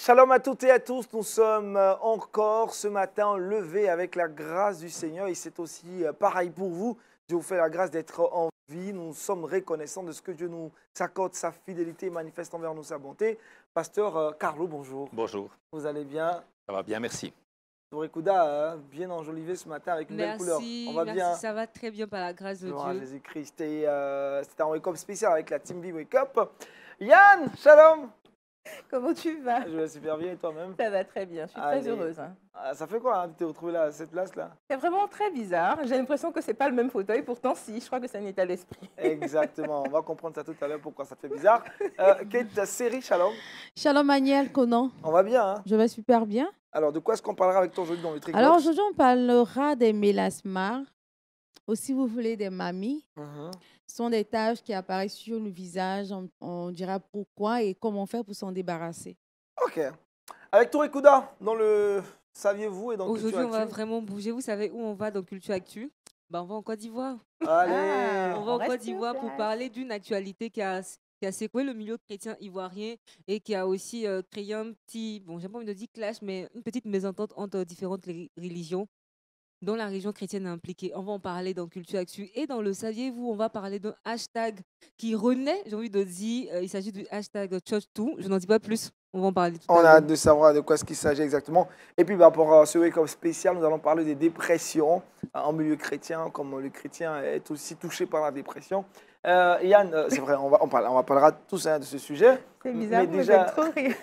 Shalom à toutes et à tous, nous sommes encore ce matin levés avec la grâce du Seigneur et c'est aussi pareil pour vous. Dieu vous fait la grâce d'être en vie, nous sommes reconnaissants de ce que Dieu nous accorde, sa fidélité et manifeste envers nous sa bonté. Pasteur Carlo, bonjour. Bonjour, Vous allez bien? ça va bien, merci. Touré Kouda, bien enjolivé ce matin avec une belle couleur. On va bien. Ça va très bien par la grâce de Gloire à Dieu. Jésus-Christ. Et c'était un wake-up spécial avec la Team V Wake Up. Yann, shalom. Comment tu vas? Je vais super bien et toi-même? Ça va très bien, je suis Allez. très heureuse. Hein. Ah, ça fait quoi hein, de te retrouver là, à cette place-là? C'est vraiment très bizarre. J'ai l'impression que c'est pas le même fauteuil, pourtant si, je crois que c'est un état d'esprit. Exactement, on va comprendre ça tout à l'heure pourquoi ça te fait bizarre. Kate, ta série, shalom. Shalom Maniel, comment? On va bien, hein? Je vais super bien. Alors, de quoi est-ce qu'on parlera avec toi aujourd'hui dans le Tricox? Alors aujourd'hui, on parlera des mélasmas, ou si vous voulez des mamies. Ce sont des taches qui apparaissent sur le visage. On dira pourquoi et comment faire pour s'en débarrasser. Ok. Avec Touré Kouda, dans le Saviez-vous et dans Aujourd'hui, Culture on va Actu. vraiment bouger. Vous savez où on va dans Culture Actu? On va en Côte d'Ivoire. Allez. Ah. On va en reste Côte sur d'Ivoire pour place. parler d'une actualité qui a secoué le milieu chrétien ivoirien et qui a aussi créé un petit, bon, j'ai pas envie de dire clash, mais une petite mésentente entre différentes religions dont la religion chrétienne est impliquée. On va en parler dans Culture Actu. Et dans le Saviez-vous, on va parler d'un hashtag qui renaît, j'ai envie de dire, il s'agit du hashtag Church2. Je n'en dis pas plus, on va en parler tout On à a l'heure. hâte de savoir de quoi est-ce qu'il s'agit exactement. Et puis, pour ce wake-up spécial, nous allons parler des dépressions en milieu chrétien, comme le chrétien est aussi touché par la dépression. Yann, c'est vrai, on parlera tous hein, de ce sujet. C'est bizarre, Mais vous déjà- êtes trop rire.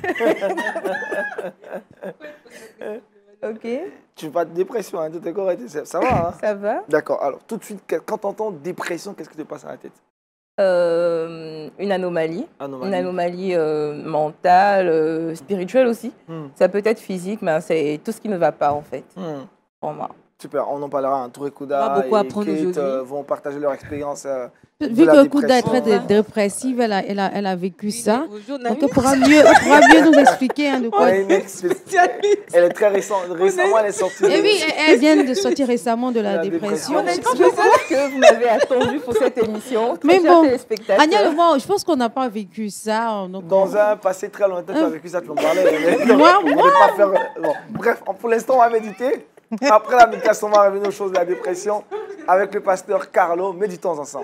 Ok, Tu n'as pas de dépression, hein, tout est correct, ça va hein? ça va. D'accord, alors tout de suite, quand tu entends dépression, qu'est-ce qui te passe à la tête? Une anomalie. Anomalie. Une anomalie mentale, spirituelle aussi. Hmm. Ça peut être physique, mais c'est tout ce qui ne va pas en fait, Hmm. pour moi. Super, on en parlera. Touré On Kouda va beaucoup et apprendre Kate aujourd'hui. vont partager leur expérience. Vu la que Kouda est très dépression. dépressive, elle a vécu ça. Aujourd'hui, on a Donc une elle pourra mieux nous expliquer hein, de quoi. Ouais, une elle est très récente. Récemment, elle est sortie. Et oui, elle vient de sortir récemment de la La dépression. dépression. Je sais que vous m'avez attendu pour cette émission. Très Mais chers bon, téléspectateurs. Agnès et moi, je pense qu'on n'a pas vécu ça. Donc Dans un passé très lointain, tu as vécu ça, tu m'en parlais. Mais Moi, on voulait pas faire. Bon, bref, pour l'instant, on va méditer. Après la méditation, on va revenir aux choses de la dépression avec le pasteur Carlo. Méditons ensemble.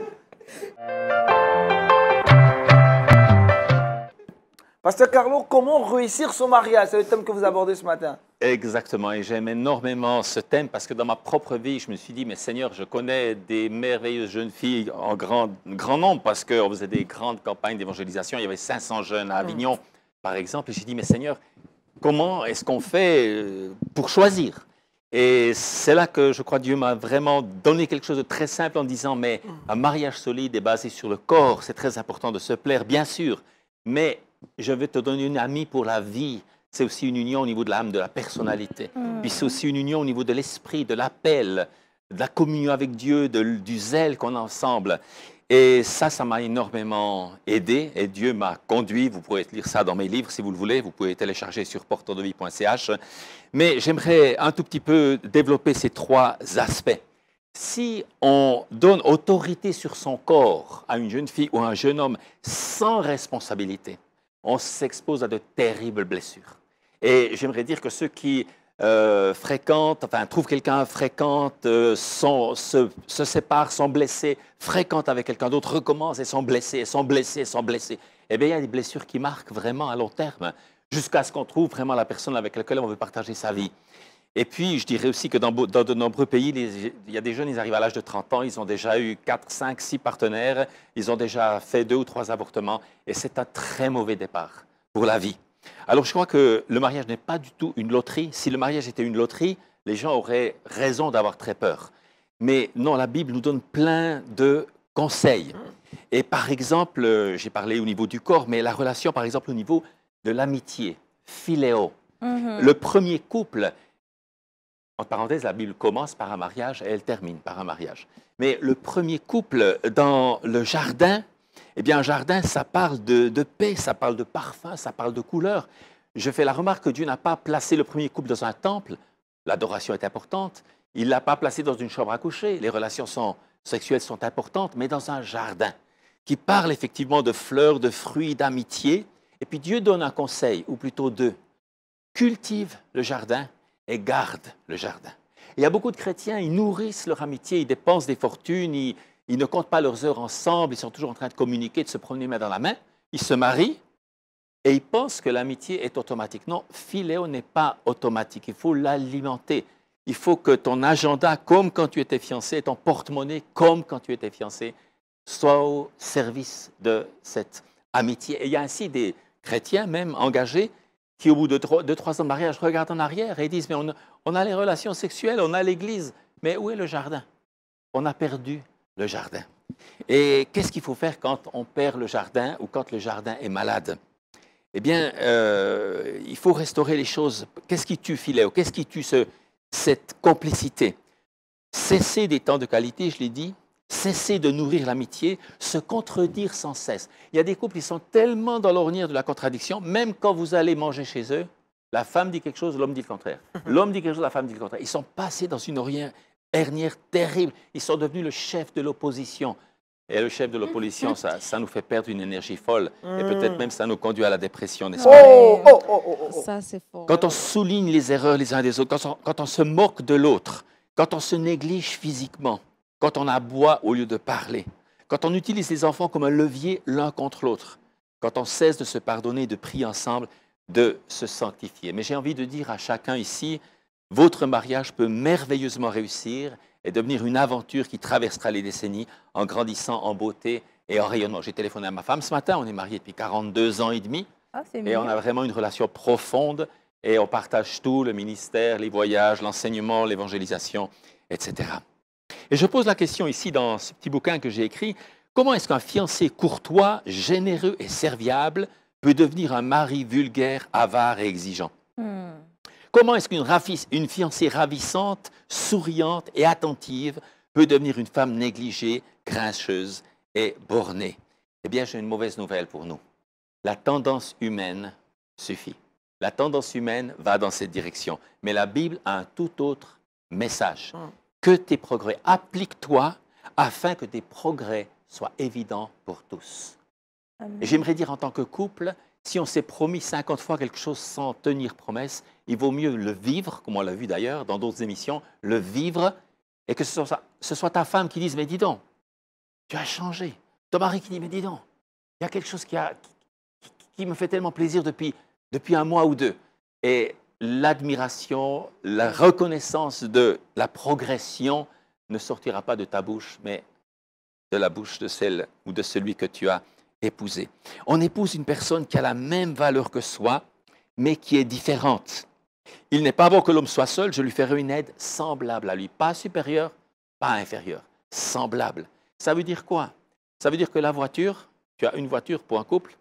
Pasteur Carlo, comment réussir son mariage? C'est le thème que vous abordez ce matin. Exactement, et j'aime énormément ce thème parce que dans ma propre vie, je me suis dit, mais Seigneur, je connais des merveilleuses jeunes filles en grand nombre parce qu'on faisait des grandes campagnes d'évangélisation. Il y avait 500 jeunes à Avignon, par exemple. Et j'ai dit, mais Seigneur, comment est-ce qu'on fait pour choisir? Et c'est là que je crois Dieu m'a vraiment donné quelque chose de très simple en disant, mais un mariage solide est basé sur le corps. C'est très important de se plaire, bien sûr, mais je vais te donner une amie pour la vie. C'est aussi une union au niveau de l'âme, de la personnalité. Puis c'est aussi une union au niveau de l'esprit, de l'appel, de la communion avec Dieu, du zèle qu'on a ensemble. Et ça m'a énormément aidé et Dieu m'a conduit. Vous pourrez lire ça dans mes livres si vous le voulez. Vous pouvez télécharger sur porteurdevie.ch. Mais j'aimerais un tout petit peu développer ces trois aspects. Si on donne autorité sur son corps à une jeune fille ou à un jeune homme sans responsabilité, on s'expose à de terribles blessures. Et j'aimerais dire que ceux qui trouvent quelqu'un, fréquentent, se séparent, sont blessés, fréquentent avec quelqu'un d'autre, recommencent et sont blessés, sont blessés, sont blessés. Eh bien, il y a des blessures qui marquent vraiment à long terme, jusqu'à ce qu'on trouve vraiment la personne avec laquelle on veut partager sa vie. Et puis, je dirais aussi que dans de nombreux pays, il y a des jeunes, ils arrivent à l'âge de 30 ans, ils ont déjà eu 4, 5, 6 partenaires, ils ont déjà fait 2 ou 3 avortements, et c'est un très mauvais départ pour la vie. Alors, je crois que le mariage n'est pas du tout une loterie. Si le mariage était une loterie, les gens auraient raison d'avoir très peur. Mais non, la Bible nous donne plein de conseils. Et par exemple, j'ai parlé au niveau du corps, mais la relation, par exemple, au niveau de l'amitié, philéo. Le premier couple, en parenthèse, la Bible commence par un mariage et elle termine par un mariage. Mais le premier couple dans le jardin, eh bien, un jardin, ça parle de paix, ça parle de parfum, ça parle de couleur. Je fais la remarque que Dieu n'a pas placé le premier couple dans un temple. L'adoration est importante. Il ne l'a pas placé dans une chambre à coucher. Les relations sexuelles sont importantes, mais dans un jardin qui parle effectivement de fleurs, de fruits, d'amitié. Et puis Dieu donne un conseil, ou plutôt deux. cultive le jardin et garde le jardin. Il y a beaucoup de chrétiens, ils nourrissent leur amitié, ils dépensent des fortunes, ils ne comptent pas leurs heures ensemble, ils sont toujours en train de communiquer, de se promener main dans la main. Ils se marient et ils pensent que l'amitié est automatique. Non, philéo n'est pas automatique, il faut l'alimenter. Il faut que ton agenda, comme quand tu étais fiancé, ton porte-monnaie, comme quand tu étais fiancé, soit au service de cette amitié. Et il y a ainsi des chrétiens, même engagés, qui, au bout de 2-3 ans de mariage, regardent en arrière et disent, mais on a les relations sexuelles, on a l'Église, mais où est le jardin? On a perdu le jardin. Et qu'est-ce qu'il faut faire quand on perd le jardin ou quand le jardin est malade? Eh bien, il faut restaurer les choses. Qu'est-ce qui tue philéo? Qu'est-ce qui tue cette complicité? Cesser des temps de qualité, je l'ai dit, cesser de nourrir l'amitié, se contredire sans cesse. Il y a des couples qui sont tellement dans l'ornière de la contradiction, même quand vous allez manger chez eux, la femme dit quelque chose, l'homme dit le contraire. L'homme dit quelque chose, la femme dit le contraire. Ils sont passés dans une ornière terrible. Ils sont devenus le chef de l'opposition. Et le chef de l'opposition, ça nous fait perdre une énergie folle. Et peut-être même ça nous conduit à la dépression, n'est-ce pas? Ça, c'est fort. Quand on souligne les erreurs les uns des autres, quand on se moque de l'autre, quand on se néglige physiquement, quand on aboie au lieu de parler, quand on utilise les enfants comme un levier l'un contre l'autre, quand on cesse de se pardonner, de prier ensemble, de se sanctifier. Mais j'ai envie de dire à chacun ici, votre mariage peut merveilleusement réussir et devenir une aventure qui traversera les décennies en grandissant en beauté et en rayonnement. J'ai téléphoné à ma femme ce matin, on est mariés depuis 42 ans et demi et on a vraiment une relation profonde et on partage tout, le ministère, les voyages, l'enseignement, l'évangélisation, etc. Et je pose la question ici dans ce petit bouquin que j'ai écrit, comment est-ce qu'un fiancé courtois, généreux et serviable peut devenir un mari vulgaire, avare et exigeant? Comment est-ce qu'une fiancée ravissante, souriante et attentive peut devenir une femme négligée, grincheuse et bornée? Eh bien, j'ai une mauvaise nouvelle pour nous. La tendance humaine suffit. La tendance humaine va dans cette direction. Mais la Bible a un tout autre message. Que tes progrès, applique-toi afin que tes progrès soient évidents pour tous. Amen. Et j'aimerais dire en tant que couple, si on s'est promis 50 fois quelque chose sans tenir promesse, il vaut mieux le vivre, comme on l'a vu d'ailleurs dans d'autres émissions, le vivre, et que ce soit ta femme qui dise, mais dis donc, tu as changé. Ton mari qui dit, mais dis donc, il y a quelque chose qui me fait tellement plaisir depuis un mois ou deux. Et l'admiration, la reconnaissance de la progression ne sortira pas de ta bouche, mais de la bouche de celle ou de celui que tu as épousé. On épouse une personne qui a la même valeur que soi, mais qui est différente. Il n'est pas bon que l'homme soit seul, je lui ferai une aide semblable à lui. Pas supérieure, pas inférieure, semblable. Ça veut dire quoi? Ça veut dire que la voiture, tu as une voiture pour un couple,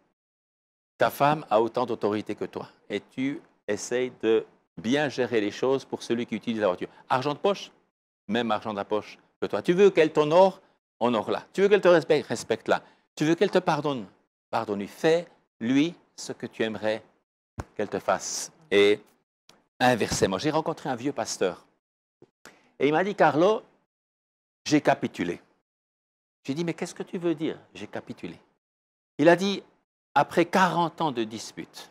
ta femme a autant d'autorité que toi. Et tu essayes de bien gérer les choses pour celui qui utilise la voiture. Argent de poche, même argent de la poche que toi. Tu veux qu'elle t'honore, honore-la. Tu veux qu'elle te respecte, respecte-la. Tu veux qu'elle te pardonne, pardonne-lui. Fais-lui ce que tu aimerais qu'elle te fasse. Et inversement, j'ai rencontré un vieux pasteur. Et il m'a dit, Carlo, j'ai capitulé. J'ai dit, mais qu'est-ce que tu veux dire, j'ai capitulé? Il a dit, après 40 ans de dispute,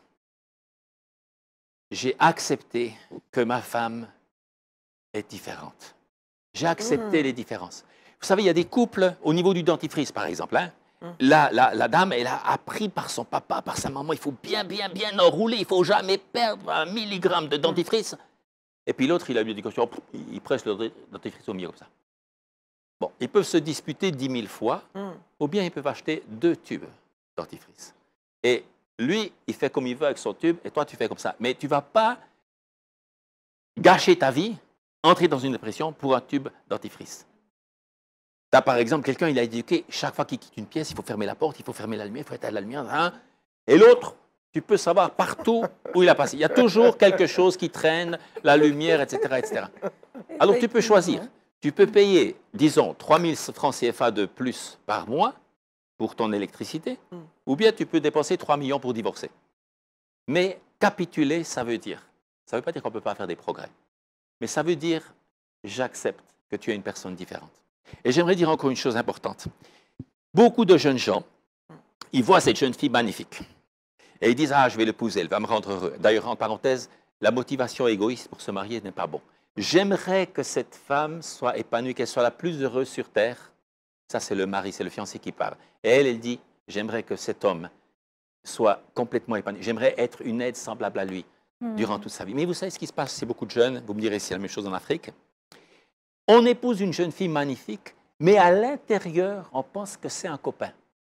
j'ai accepté que ma femme est différente. J'ai accepté les différences. Vous savez, il y a des couples, au niveau du dentifrice, par exemple, hein, la dame, elle a appris par son papa, par sa maman, il faut bien enrouler, il ne faut jamais perdre 1 milligramme de dentifrice. Et puis l'autre, il a eu des questions, il presse le dentifrice au milieu comme ça. Bon, ils peuvent se disputer 10 000 fois, ou bien ils peuvent acheter 2 tubes de dentifrice. Et lui, il fait comme il veut avec son tube, et toi, tu fais comme ça. Mais tu ne vas pas gâcher ta vie, entrer dans une dépression pour un tube dentifrice. Tu as par exemple quelqu'un, il a éduqué, chaque fois qu'il quitte une pièce, il faut fermer la porte, il faut fermer la lumière, il faut éteindre la lumière. Hein? Et l'autre, tu peux savoir partout où il a passé. Il y a toujours quelque chose qui traîne, la lumière, etc. etc. Alors tu peux choisir. Tu peux payer, disons, 3 000 francs CFA de plus par mois pour ton électricité, ou bien tu peux dépenser 3 millions pour divorcer. Mais capituler, ça veut pas dire qu'on ne peut pas faire des progrès, mais ça veut dire, j'accepte que tu es une personne différente. Et j'aimerais dire encore une chose importante. Beaucoup de jeunes gens, ils voient cette jeune fille magnifique, et ils disent, ah, je vais l'épouser, elle va me rendre heureux. D'ailleurs, en parenthèse, la motivation égoïste pour se marier n'est pas bon. J'aimerais que cette femme soit épanouie, qu'elle soit la plus heureuse sur terre. Ça, c'est le mari, c'est le fiancé qui parle. Et elle dit, j'aimerais que cet homme soit complètement épanoui. J'aimerais être une aide semblable à lui durant toute sa vie. Mais vous savez ce qui se passe chez beaucoup de jeunes, vous me direz si c'est la même chose en Afrique. On épouse une jeune fille magnifique, mais à l'intérieur, on pense que c'est un copain.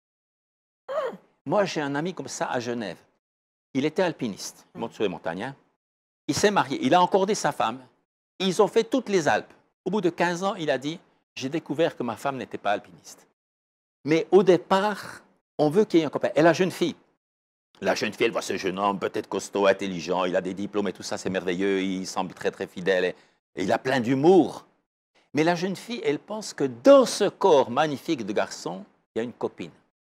Moi, j'ai un ami comme ça à Genève. Il était alpiniste, il monte sur les montagnes. Hein. Il s'est marié, il a encordé sa femme. Ils ont fait toutes les Alpes. Au bout de 15 ans, il a dit, j'ai découvert que ma femme n'était pas alpiniste. Mais au départ, on veut qu'il y ait un copain. Et la jeune fille, elle voit ce jeune homme, peut-être costaud, intelligent, il a des diplômes et tout ça, c'est merveilleux, il semble très, très fidèle et il a plein d'humour. Mais la jeune fille, elle pense que dans ce corps magnifique de garçon, il y a une copine.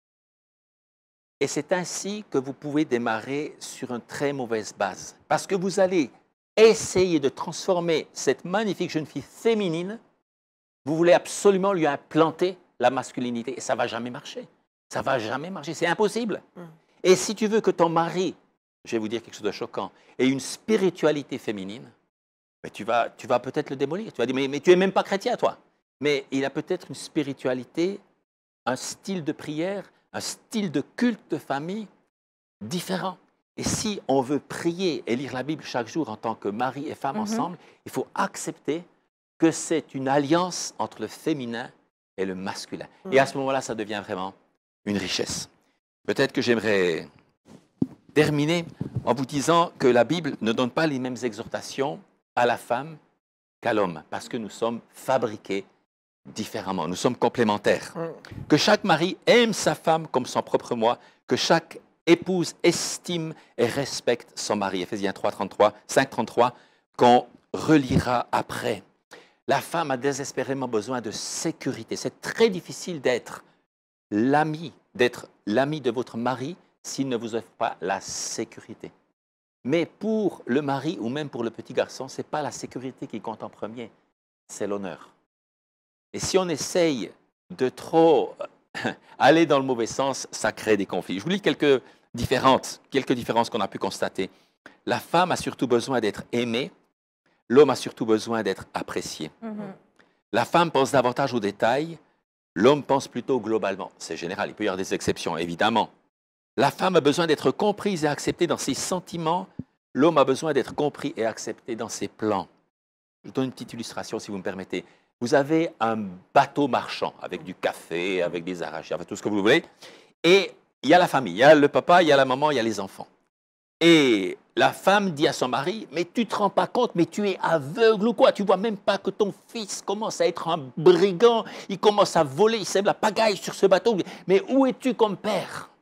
Et c'est ainsi que vous pouvez démarrer sur une très mauvaise base. Parce que vous allez essayer de transformer cette magnifique jeune fille féminine, vous voulez absolument lui implanter la masculinité. Et ça ne va jamais marcher. Ça ne va jamais marcher. C'est impossible. Et si tu veux que ton mari, je vais vous dire quelque chose de choquant, ait une spiritualité féminine, mais tu vas peut-être le démolir. Tu vas dire, mais tu n'es même pas chrétien, toi. Mais il a peut-être une spiritualité, un style de prière, un style de culte de famille différent. Et si on veut prier et lire la Bible chaque jour en tant que mari et femme ensemble, il faut accepter que c'est une alliance entre le féminin et le masculin. Et à ce moment-là, ça devient vraiment une richesse. Peut-être que j'aimerais terminer en vous disant que la Bible ne donne pas les mêmes exhortations à la femme qu'à l'homme, parce que nous sommes fabriqués différemment, nous sommes complémentaires. Que chaque mari aime sa femme comme son propre moi, que chaque épouse estime et respecte son mari. Éphésiens 5:33, qu'on relira après. La femme a désespérément besoin de sécurité. C'est très difficile d'être l'ami de votre mari s'il ne vous offre pas la sécurité. Mais pour le mari ou même pour le petit garçon, ce n'est pas la sécurité qui compte en premier, c'est l'honneur. Et si on essaye de trop aller dans le mauvais sens, ça crée des conflits. Je vous lis quelques différences qu'on a pu constater. La femme a surtout besoin d'être aimée, l'homme a surtout besoin d'être apprécié. La femme pense davantage aux détails, l'homme pense plutôt globalement. C'est général, il peut y avoir des exceptions, évidemment. La femme a besoin d'être comprise et acceptée dans ses sentiments, l'homme a besoin d'être compris et accepté dans ses plans. Je vous donne une petite illustration, si vous me permettez. Vous avez un bateau marchand avec du café, avec des arachides, avec tout ce que vous voulez. Et il y a la famille, il y a le papa, il y a la maman, il y a les enfants. Et la femme dit à son mari, mais tu ne te rends pas compte, mais tu es aveugle ou quoi? Tu ne vois même pas que ton fils commence à être un brigand, il commence à voler, il sème la pagaille sur ce bateau. Mais où es-tu comme père?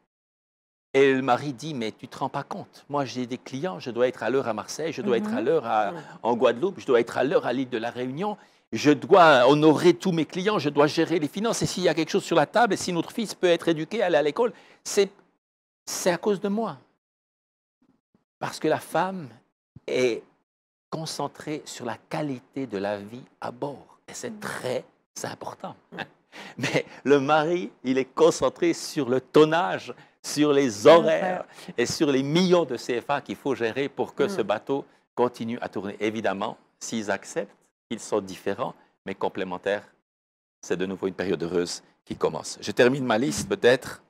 Et le mari dit, mais tu ne te rends pas compte. Moi, j'ai des clients, je dois être à l'heure à Marseille, je dois être à l'heure en Guadeloupe, je dois être à l'heure à l'île de la Réunion. Je dois honorer tous mes clients, je dois gérer les finances. Et s'il y a quelque chose sur la table, et si notre fils peut être éduqué, aller à l'école, c'est à cause de moi. Parce que la femme est concentrée sur la qualité de la vie à bord. Et c'est très important. Mais le mari, il est concentré sur le tonnage, sur les horaires et sur les millions de CFA qu'il faut gérer pour que ce bateau continue à tourner. Évidemment, s'ils acceptent, ils sont différents, mais complémentaires. C'est de nouveau une période heureuse qui commence. Je termine ma liste peut-être.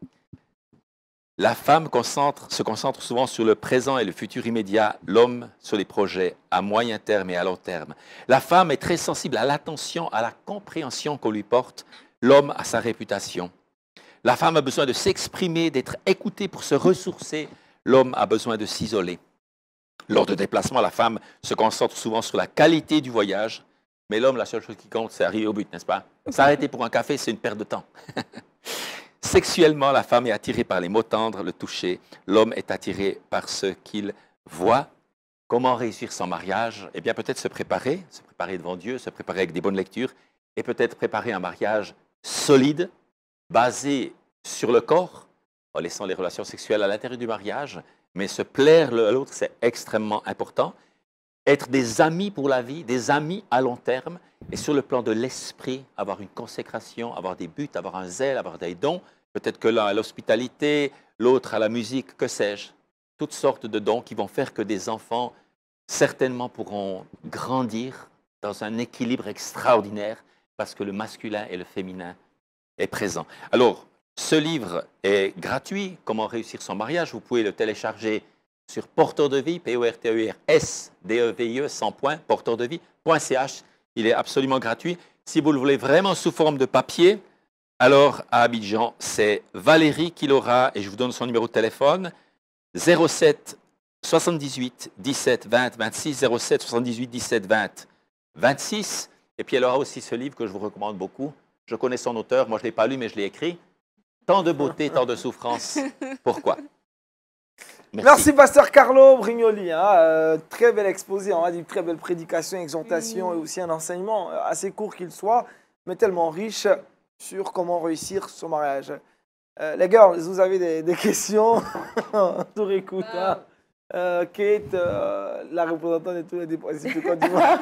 La femme se concentre souvent sur le présent et le futur immédiat, l'homme sur les projets à moyen terme et à long terme. La femme est très sensible à l'attention, à la compréhension qu'on lui porte, l'homme à sa réputation. La femme a besoin de s'exprimer, d'être écoutée pour se ressourcer, l'homme a besoin de s'isoler. Lors de déplacements, la femme se concentre souvent sur la qualité du voyage, mais l'homme, la seule chose qui compte, c'est arriver au but, n'est-ce pas? S'arrêter pour un café, c'est une perte de temps. Sexuellement, la femme est attirée par les mots tendres, le toucher. L'homme est attiré par ce qu'il voit. Comment réussir son mariage? Eh bien, peut-être se préparer devant Dieu, se préparer avec des bonnes lectures et peut-être préparer un mariage solide, basé sur le corps, en laissant les relations sexuelles à l'intérieur du mariage, mais se plaire l'un à l'autre, c'est extrêmement important. Être des amis pour la vie, des amis à long terme, et sur le plan de l'esprit, avoir une consécration, avoir des buts, avoir un zèle, avoir des dons. Peut-être que l'un à l'hospitalité, l'autre à la musique, que sais-je. Toutes sortes de dons qui vont faire que des enfants certainement pourront grandir dans un équilibre extraordinaire parce que le masculin et le féminin est présent. Alors, ce livre est gratuit, Comment réussir son mariage. Vous pouvez le télécharger sur Porteur de Vie, P-O-R-T-E-R-S-D-E-V-I-E, sans point, porteurdevie.ch. Il est absolument gratuit. Si vous le voulez vraiment sous forme de papier, alors à Abidjan, c'est Valérie qui l'aura, et je vous donne son numéro de téléphone, 07 78 17 20 26, 07 78 17 20 26. Et puis elle aura aussi ce livre que je vous recommande beaucoup. Je connais son auteur, moi je ne l'ai pas lu, mais je l'ai écrit. Tant de beauté, tant de souffrance. Pourquoi? Merci, pasteur Carlo Brignoli. Très bel exposé, on va dire, très belle prédication, exhortation et aussi un enseignement assez court qu'il soit, mais tellement riche sur comment réussir son mariage. Les girls, vous avez des questions? Tout écoute. Kate, la représentante de tous les dépressifs de Côte d'Ivoire.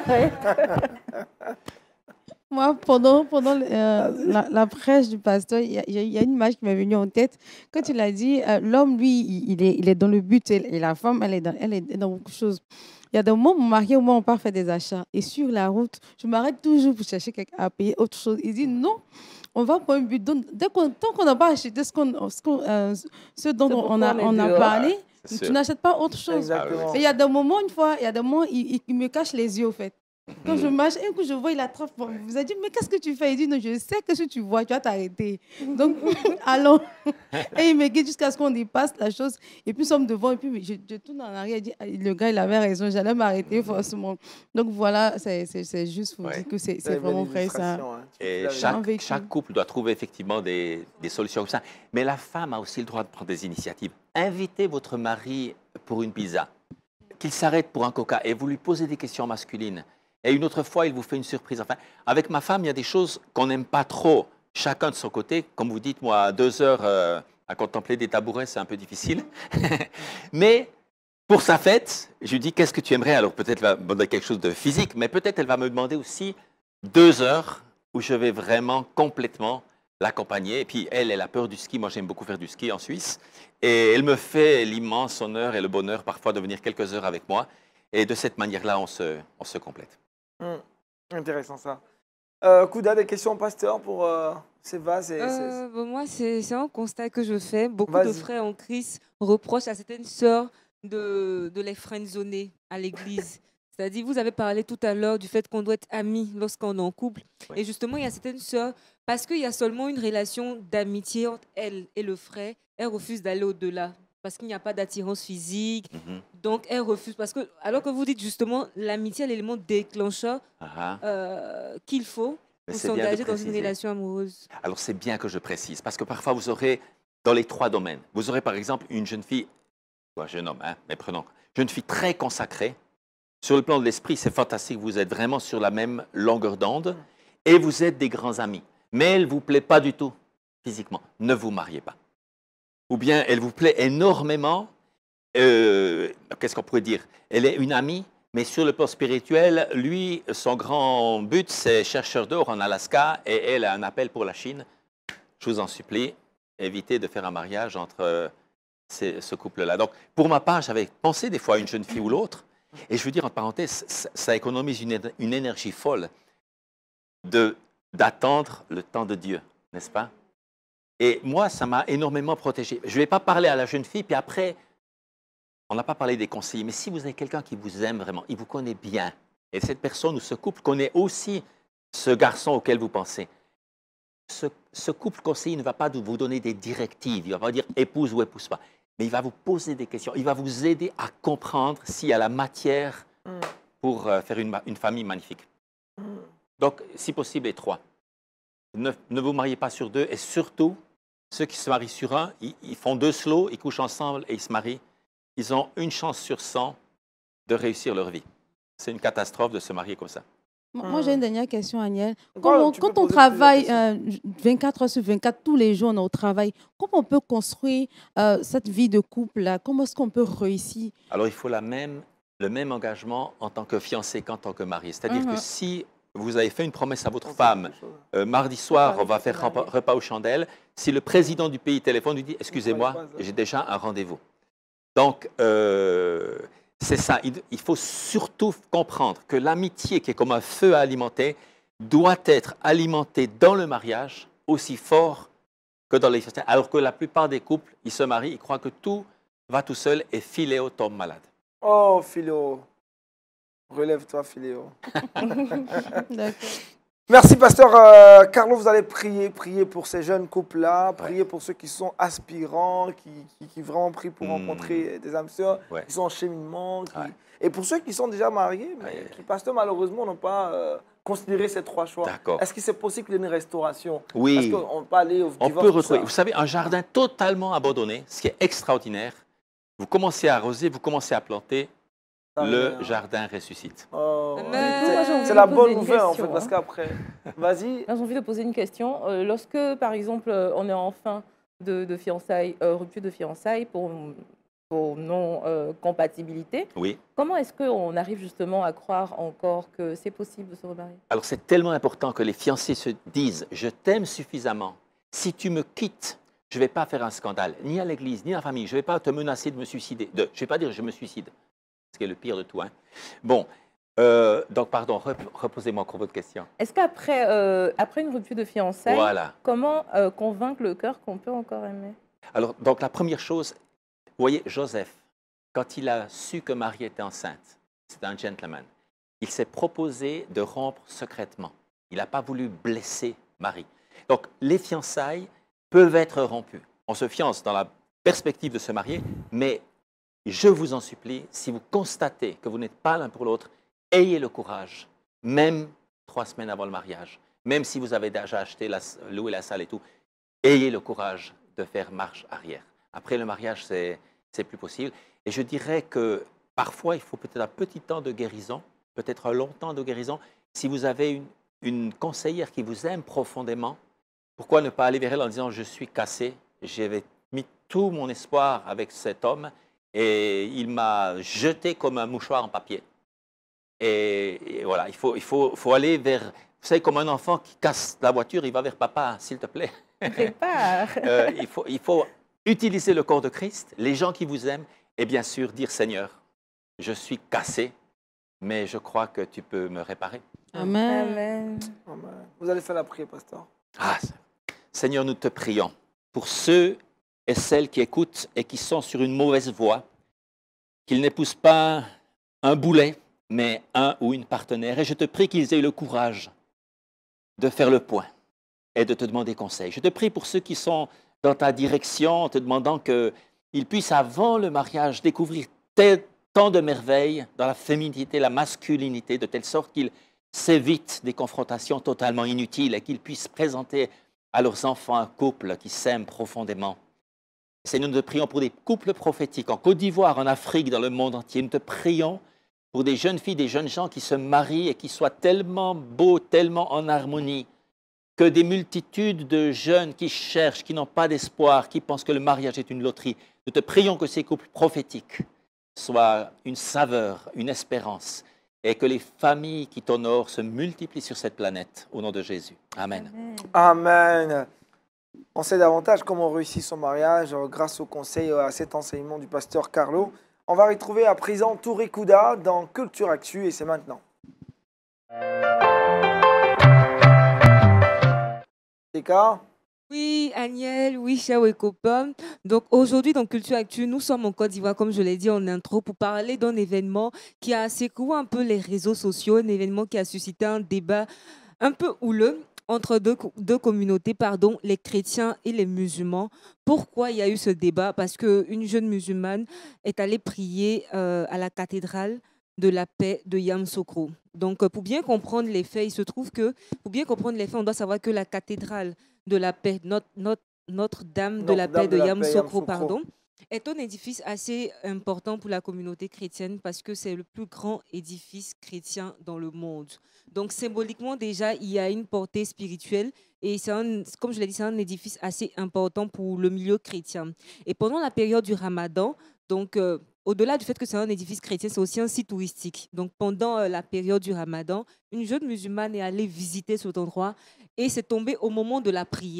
Moi, pendant la prêche du pasteur, il y a une image qui m'est venue en tête. Quand il a dit, l'homme, lui, il est dans le but et la femme, elle est dans beaucoup de choses. Il y a des moments où mon mari et moi, on part faire des achats. Et sur la route, je m'arrête toujours pour chercher quelqu'un à payer autre chose. Il dit, non, on va pour un but. Donc, tant qu'on n'a pas acheté ce dont on a parlé, tu n'achètes pas autre chose. Exactement. Et il y a des moments, il me cache les yeux, au fait. Quand je marche, un coup, je vois, il attrape. Vous avez dit, mais qu'est-ce que tu fais? Il dit, non, je sais que si tu vois, tu vas t'arrêter. Donc, allons. Et il me guide jusqu'à ce qu'on dépasse la chose. Et puis, nous sommes devant. Et puis, je tourne en arrière. Je dis, le gars, il avait raison. J'allais m'arrêter forcément. Donc, voilà, c'est juste pour dire que c'est vraiment vrai, ça. Et chaque couple doit trouver effectivement des solutions comme ça. Mais la femme a aussi le droit de prendre des initiatives. Invitez votre mari pour une pizza, qu'il s'arrête pour un coca et vous lui posez des questions masculines. Et une autre fois, il vous fait une surprise. Enfin, avec ma femme, il y a des choses qu'on n'aime pas trop, chacun de son côté. Comme vous dites, moi, 2 heures à contempler des tabourets, c'est un peu difficile. Mais pour sa fête, je lui dis, qu'est-ce que tu aimerais? Alors peut-être elle va me demander quelque chose de physique, mais peut-être elle va me demander aussi 2 heures où je vais vraiment complètement l'accompagner. Et puis elle a peur du ski. Moi, j'aime beaucoup faire du ski en Suisse. Et elle me fait l'immense honneur et le bonheur parfois de venir quelques heures avec moi. Et de cette manière-là, on se complète. Intéressant ça. Kouda, des questions, pasteur, pour Séva? Moi, c'est un constat que je fais. Beaucoup de frères en Christ reprochent à certaines sœurs de les friendzoner à l'église. C'est-à-dire, vous avez parlé tout à l'heure du fait qu'on doit être amis lorsqu'on est en couple. Oui. Et justement, il y a certaines sœurs, parce qu'il y a seulement une relation d'amitié entre elle et le frère, elles refusent d'aller au-delà. Parce qu'il n'y a pas d'attirance physique. Donc, elle refuse. Parce que, alors que vous dites justement, l'amitié est l'élément déclencheur qu'il faut pour s'engager dans une relation amoureuse. Alors, c'est bien que je précise. Parce que parfois, vous aurez, dans les 3 domaines, vous aurez par exemple une jeune fille, ou un jeune homme, mais prenons, jeune fille très consacrée. Sur le plan de l'esprit, c'est fantastique. Vous êtes vraiment sur la même longueur d'onde. Et vous êtes des grands amis. Mais elle ne vous plaît pas du tout physiquement. Ne vous mariez pas. Ou bien elle vous plaît énormément, qu'est-ce qu'on pourrait dire? Elle est une amie, mais sur le plan spirituel, lui, son grand but, c'est chercheur d'or en Alaska, et elle a un appel pour la Chine. Je vous en supplie, évitez de faire un mariage entre ce couple-là. Donc, pour ma part, j'avais pensé des fois à une jeune fille ou l'autre, et je veux dire, en parenthèse, ça économise une énergie folle d'attendre le temps de Dieu, n'est-ce pas? Et moi, ça m'a énormément protégé. Je ne vais pas parler à la jeune fille, puis après, on n'a pas parlé des conseillers, mais si vous avez quelqu'un qui vous aime vraiment, il vous connaît bien, et cette personne ou ce couple connaît aussi ce garçon auquel vous pensez, ce couple conseiller ne va pas vous donner des directives, il ne va pas dire épouse ou épouse pas, mais il va vous poser des questions, il va vous aider à comprendre s'il y a la matière pour faire une famille magnifique. Donc, si possible, les 3. Ne vous mariez pas sur 2, et surtout, ceux qui se marient sur 1, ils font 2 slows, ils couchent ensemble et ils se marient. Ils ont une chance sur 100 de réussir leur vie. C'est une catastrophe de se marier comme ça. Moi, j'ai une dernière question, Agnès. Quand on travaille 24 heures sur 24, tous les jours, on est au travail, comment on peut construire cette vie de couple-là? Comment est-ce qu'on peut réussir? Alors, il faut le même engagement en tant que fiancé qu'en tant que marié. C'est-à-dire que si vous avez fait une promesse à votre femme, mardi soir, on va faire repas aux chandelles. Si le président du pays téléphone, lui dit « Excusez-moi, j'ai déjà un rendez-vous ». Donc, C'est ça. Il faut surtout comprendre que l'amitié, qui est comme un feu à alimenter, doit être alimentée dans le mariage aussi fort que dans les fiançailles. Alors que la plupart des couples, ils se marient, ils croient que tout va tout seul et Philéo tombe malade. Oh, Philéo. Relève-toi, Philéo. D'accord. Merci, pasteur Carlo. Vous allez prier pour ces jeunes couples-là, prier pour ceux qui sont aspirants, qui vraiment prient pour rencontrer des âmes sœurs, qui sont en cheminement. Et pour ceux qui sont déjà mariés, mais qui, pasteur, malheureusement, n'ont pas considéré ces 3 choix. Est-ce que c'est possible qu'il y ait une restauration? Oui. Est-ce qu'on peut aller au divorce? On peut retrouver, vous savez, un jardin totalement abandonné, ce qui est extraordinaire. Vous commencez à arroser, vous commencez à planter, le jardin ressuscite. Oh, Mais c'est la bonne nouvelle, en fait, parce qu'après... Vas-y. J'ai envie de poser une question. Lorsque, par exemple, on est en fin de fiançailles, rupture de fiançailles pour non-compatibilité, comment est-ce qu'on arrive justement à croire encore que c'est possible de se remarier? Alors, c'est tellement important que les fiancés se disent « Je t'aime suffisamment. Si tu me quittes, je ne vais pas faire un scandale, ni à l'église, ni à la famille. Je ne vais pas te menacer de me suicider. Je ne vais pas dire « je me suicide ». Ce qui est le pire de tout. Hein. Bon, donc pardon, reposez-moi encore votre question. Est-ce qu'après après une rupture de fiançailles, comment convaincre le cœur qu'on peut encore aimer? Alors, donc la première chose, vous voyez, Joseph, quand il a su que Marie était enceinte, c'est un gentleman, il s'est proposé de rompre secrètement. Il n'a pas voulu blesser Marie. Donc, les fiançailles peuvent être rompues. On se fiance dans la perspective de se marier, mais je vous en supplie, si vous constatez que vous n'êtes pas l'un pour l'autre, ayez le courage, même 3 semaines avant le mariage, même si vous avez déjà acheté, loué la salle et tout, ayez le courage de faire marche arrière. Après le mariage, c'est plus possible. Et je dirais que parfois, il faut peut-être un petit temps de guérison, peut-être un long temps de guérison. Si vous avez une conseillère qui vous aime profondément, pourquoi ne pas aller vers elle en disant « je suis cassé, j'ai mis tout mon espoir avec cet homme » et il m'a jeté comme un mouchoir en papier. Et voilà, il faut aller vers... Vous savez, comme un enfant qui casse la voiture, il va vers papa, s'il te plaît. Il faut utiliser le corps de Christ, les gens qui vous aiment, et bien sûr dire, Seigneur, je suis cassé, mais je crois que tu peux me réparer. Amen. Amen. Amen. Vous allez faire la prière, pasteur. Seigneur, nous te prions pour ceux et celles qui écoutent et qui sont sur une mauvaise voie, qu'ils n'épousent pas un boulet, mais un ou une partenaire. Et je te prie qu'ils aient le courage de faire le point et de te demander conseil. Je te prie pour ceux qui sont dans ta direction, en te demandant qu'ils puissent, avant le mariage, découvrir tant de merveilles dans la féminité, la masculinité, de telle sorte qu'ils s'évitent des confrontations totalement inutiles et qu'ils puissent présenter à leurs enfants un couple qui s'aime profondément. Seigneur, nous te prions pour des couples prophétiques en Côte d'Ivoire, en Afrique, dans le monde entier. Nous te prions pour des jeunes filles, des jeunes gens qui se marient et qui soient tellement beaux, tellement en harmonie, que des multitudes de jeunes qui cherchent, qui n'ont pas d'espoir, qui pensent que le mariage est une loterie. Nous te prions que ces couples prophétiques soient une saveur, une espérance, et que les familles qui t'honorent se multiplient sur cette planète, au nom de Jésus. Amen. Amen. On sait davantage comment réussir son mariage grâce au conseil, à cet enseignement du pasteur Carlo. On va retrouver à présent Touré Kouda dans Culture Actu et c'est maintenant. Eka? Oui, Agnel, oui, chers copains. Donc aujourd'hui, dans Culture Actu, nous sommes en Côte d'Ivoire, comme je l'ai dit en intro, pour parler d'un événement qui a secoué un peu les réseaux sociaux, un événement qui a suscité un débat un peu houleux entre deux communautés, les chrétiens et les musulmans. Pourquoi il y a eu ce débat? Parce qu'une jeune musulmane est allée prier à la cathédrale de la paix de Yamoussoukro. Donc, pour bien comprendre les faits, il se trouve que, pour bien comprendre les faits, on doit savoir que la cathédrale de la paix, Notre-Dame de la paix de Yamoussoukro, est un édifice assez important pour la communauté chrétienne parce que c'est le plus grand édifice chrétien dans le monde. Donc, symboliquement, déjà, il y a une portée spirituelle et comme je l'ai dit, c'est un édifice assez important pour le milieu chrétien. Et pendant la période du Ramadan, donc, au-delà du fait que c'est un édifice chrétien, c'est aussi un site touristique. Donc, pendant la période du Ramadan, une jeune musulmane est allée visiter cet endroit et c'est tombé au moment de la prière.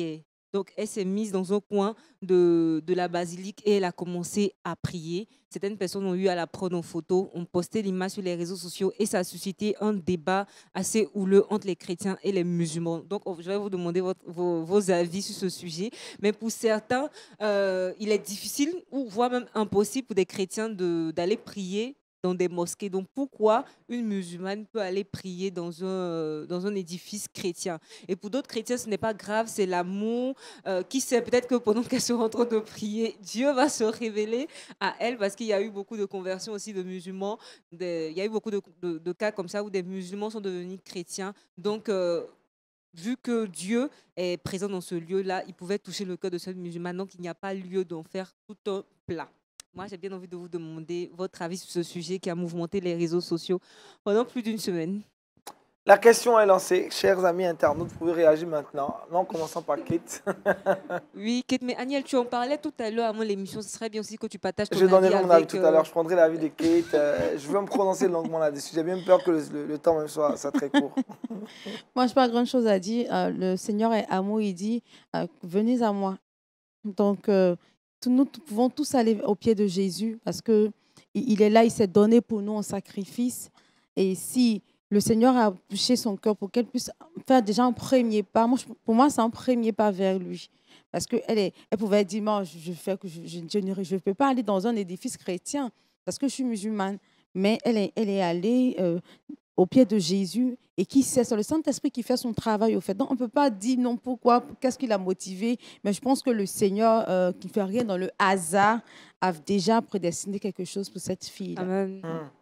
Donc, elle s'est mise dans un coin de la basilique et elle a commencé à prier. Certaines personnes ont eu à la prendre en photo, ont posté l'image sur les réseaux sociaux et ça a suscité un débat assez houleux entre les chrétiens et les musulmans. Donc, je vais vous demander vos avis sur ce sujet. Mais pour certains, il est difficile ou voire même impossible pour des chrétiens d'aller prier dans des mosquées. Donc, pourquoi une musulmane peut aller prier dans un édifice chrétien? Et pour d'autres chrétiens, ce n'est pas grave, c'est l'amour. Qui sait, peut-être que pendant qu'elle sera en train de prier, Dieu va se révéler à elle, parce qu'il y a eu beaucoup de conversions aussi de musulmans. Il y a eu beaucoup de cas comme ça où des musulmans sont devenus chrétiens. Donc, vu que Dieu est présent dans ce lieu-là, il pouvait toucher le cœur de cette musulmane. Donc, il n'y a pas lieu d'en faire tout un plat. Moi, j'ai bien envie de vous demander votre avis sur ce sujet qui a mouvementé les réseaux sociaux pendant plus d'une semaine. La question est lancée. Chers amis internautes, vous pouvez réagir maintenant. En commençant par Kate. Oui, Kate, mais Aniel, tu en parlais tout à l'heure avant l'émission. Ce serait bien aussi que tu partages ton Je avis donnerai mon avis avec... tout à l'heure. Je prendrai l'avis de Kate. Je vais me prononcer longuement là-dessus. J'ai bien peur que le temps même soit très court. Moi, je n'ai pas grand-chose à dire. Le Seigneur est amour, il dit, venez à moi. Donc, nous pouvons tous aller au pied de Jésus parce que il est là, il s'est donné pour nous en sacrifice. Et si le Seigneur a touché son cœur pour qu'elle puisse faire déjà un premier pas, pour moi, c'est un premier pas vers lui. Parce qu'elle pouvait dire, moi, je ne peux pas aller dans un édifice chrétien parce que je suis musulmane. Mais elle est allée au pied de Jésus et qui sait, c'est le Saint-Esprit qui fait son travail au fait. Donc, on ne peut pas dire non pourquoi, qu'est-ce qui l'a motivé, mais je pense que le Seigneur, qui ne fait rien dans le hasard, a déjà prédestiné quelque chose pour cette fille-là. Amen.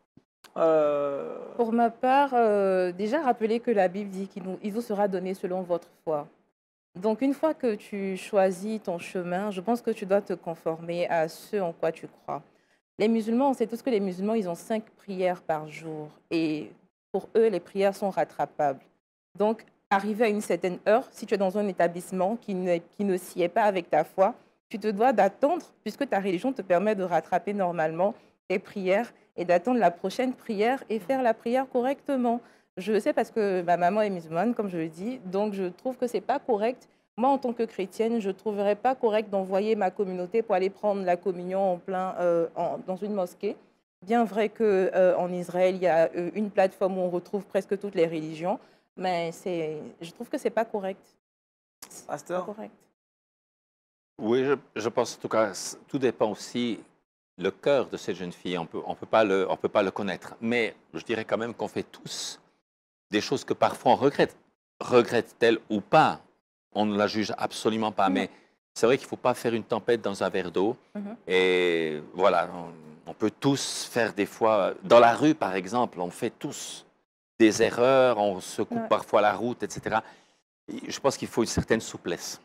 Pour ma part, déjà rappeler que la Bible dit qu'il vous sera donné selon votre foi. Donc, une fois que tu choisis ton chemin, je pense que tu dois te conformer à ce en quoi tu crois. Les musulmans, on sait tous que les musulmans, ils ont 5 prières par jour. Et pour eux, les prières sont rattrapables. Donc, arrivé à une certaine heure, si tu es dans un établissement qui ne sied pas avec ta foi, tu te dois d'attendre, puisque ta religion te permet de rattraper normalement tes prières et d'attendre la prochaine prière et faire la prière correctement. Je le sais parce que ma maman est musulmane, comme je le dis, donc je trouve que ce n'est pas correct. Moi, en tant que chrétienne, je ne trouverais pas correct d'envoyer ma communauté pour aller prendre la communion dans une mosquée. Bien vrai qu'en Israël, il y a une plateforme où on retrouve presque toutes les religions, mais je trouve que ce n'est pas correct. Pasteur? Correct. Oui, je pense en tout cas, tout dépend aussi le cœur de cette jeune fille. On peut pas le connaître. Mais je dirais quand même qu'on fait tous des choses que parfois on regrette. Regrette-t-elle ou pas? On ne la juge absolument pas. Mais c'est vrai qu'il ne faut pas faire une tempête dans un verre d'eau. Et voilà, on peut tous faire des fois, dans la rue par exemple, on fait tous des erreurs, on se coupe parfois la route, etc. Et je pense qu'il faut une certaine souplesse.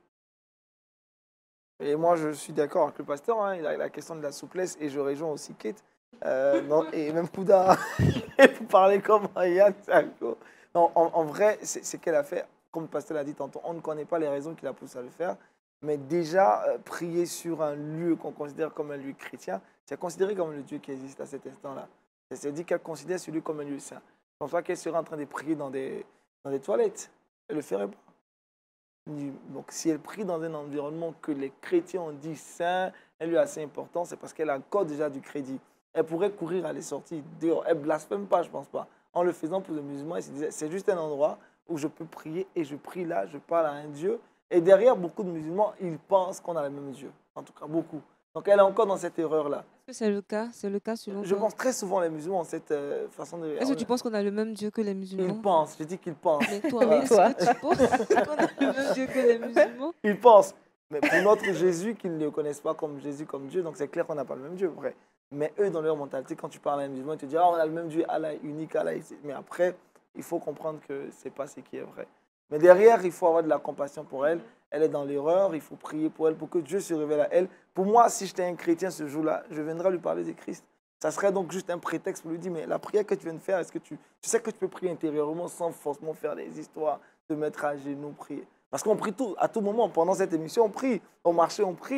Et moi, je suis d'accord avec le pasteur. Il a la question de la souplesse et je rejoins aussi Kate. Non, et même Kouda, pour parler comme Yann. Non, en vrai, c'est qu'elle a fait, comme le pasteur l'a dit tantôt, on ne connaît pas les raisons qui la poussent à le faire. Mais déjà, prier sur un lieu qu'on considère comme un lieu chrétien, c'est considéré comme le Dieu qui existe à cet instant-là. C'est-à-dire qu'elle considère celui comme un lieu saint. Je ne pense pas qu'elle serait en train de prier dans des toilettes. Elle ne le ferait pas. Donc, si elle prie dans un environnement que les chrétiens ont dit saint, elle lui est assez important, c'est parce qu'elle a encore déjà du crédit. Elle pourrait courir, aller sortir dehors. Elle ne blasphème pas, je ne pense pas. En le faisant pour les musulmans, elle se disait, c'est juste un endroit où je peux prier et je prie là, je parle à un Dieu. Et derrière, beaucoup de musulmans, ils pensent qu'on a le même Dieu. En tout cas, beaucoup. Donc, elle est encore dans cette erreur-là. Est-ce que c'est le cas? C'est le cas selon Je toi? pense très souvent les musulmans ont cette façon de... Est-ce que tu penses qu'on a le même Dieu que les musulmans? Ils pensent, je dis qu'ils pensent. Mais toi, est-ce que tu penses qu'on a le même Dieu que les musulmans? Ils pensent. Mais pour notre Jésus, qu'ils ne le connaissent pas comme Jésus, comme Dieu, donc c'est clair qu'on n'a pas le même Dieu, vrai. Mais eux, dans leur mentalité, quand tu parles à un musulman, ils te disent « Ah, on a le même Dieu, Allah est unique, Allah est... » Mais après, il faut comprendre que ce n'est pas ce qui est vrai. Mais derrière, il faut avoir de la compassion pour elle. Elle est dans l'erreur, il faut prier pour elle, pour que Dieu se révèle à elle. Pour moi, si j'étais un chrétien ce jour-là, je viendrais lui parler de Christ. Ça serait donc juste un prétexte pour lui dire, mais la prière que tu viens de faire, est-ce que tu sais que tu peux prier intérieurement sans forcément faire des histoires, te mettre à genoux, prier. Parce qu'on prie à tout moment. Pendant cette émission, on prie. Au marché, on prie.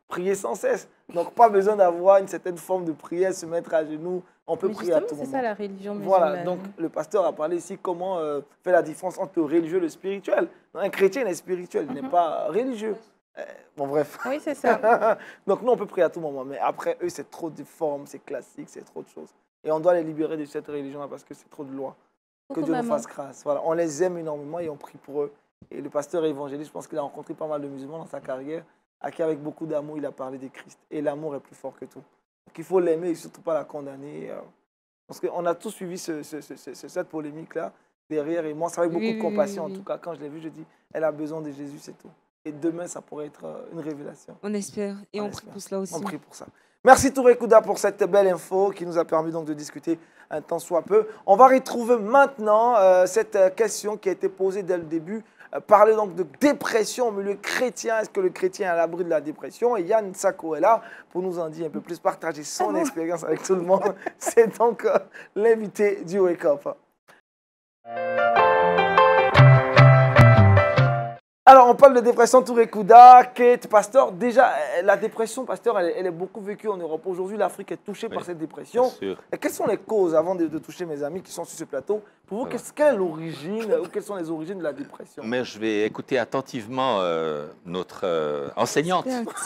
prier sans cesse. Donc, pas besoin d'avoir une certaine forme de prière, se mettre à genoux. On peut Mais prier à justement, tout c'est moment. ça la religion Voilà, musulmane. donc le pasteur a parlé ici comment faire la différence entre le religieux et le spirituel. Un chrétien est spirituel, il n'est pas religieux. Bon, bref. Oui, c'est ça. Donc, nous, on peut prier à tout moment. Mais après, eux, c'est trop de formes, c'est classique, c'est trop de choses. Et on doit les libérer de cette religion-là parce que c'est trop de lois. Que Coucou, Dieu nous maman. fasse grâce. Voilà, on les aime énormément et on prie pour eux. Et le pasteur évangéliste, je pense qu'il a rencontré pas mal de musulmans dans sa carrière, à qui, avec beaucoup d'amour, il a parlé de Christ. Et l'amour est plus fort que tout. Donc, il faut l'aimer et surtout pas la condamner. Parce qu'on a tous suivi cette polémique-là derrière. Et moi, c'est avec beaucoup Oui, de oui, compassion. oui, En oui. tout cas, quand je l'ai vue, je dis, elle a besoin de Jésus, c'est tout. Et demain, ça pourrait être une révélation. On espère. Et On on prie espère. pour cela aussi. On prie pour ça. Merci Touré Kouda pour cette belle info qui nous a permis donc de discuter un temps soit peu. On va retrouver maintenant cette question qui a été posée dès le début. Parler donc de dépression au milieu chrétien. Est-ce que le chrétien est à l'abri de la dépression? Et Yann Sako est là pour nous en dire un peu plus, partager son expérience avec tout le monde. C'est donc l'invité du Wake Up. Alors, on parle de dépression Touré Kouda, Kate, pasteur. Déjà, la dépression, pasteur, elle est beaucoup vécue en Europe. Aujourd'hui, l'Afrique est touchée par cette dépression. Bien sûr. Et quelles sont les causes, avant de toucher mes amis qui sont sur ce plateau, pour vous, quelle est l'origine ou quelles sont les origines de la dépression? Mais je vais écouter attentivement notre enseignante.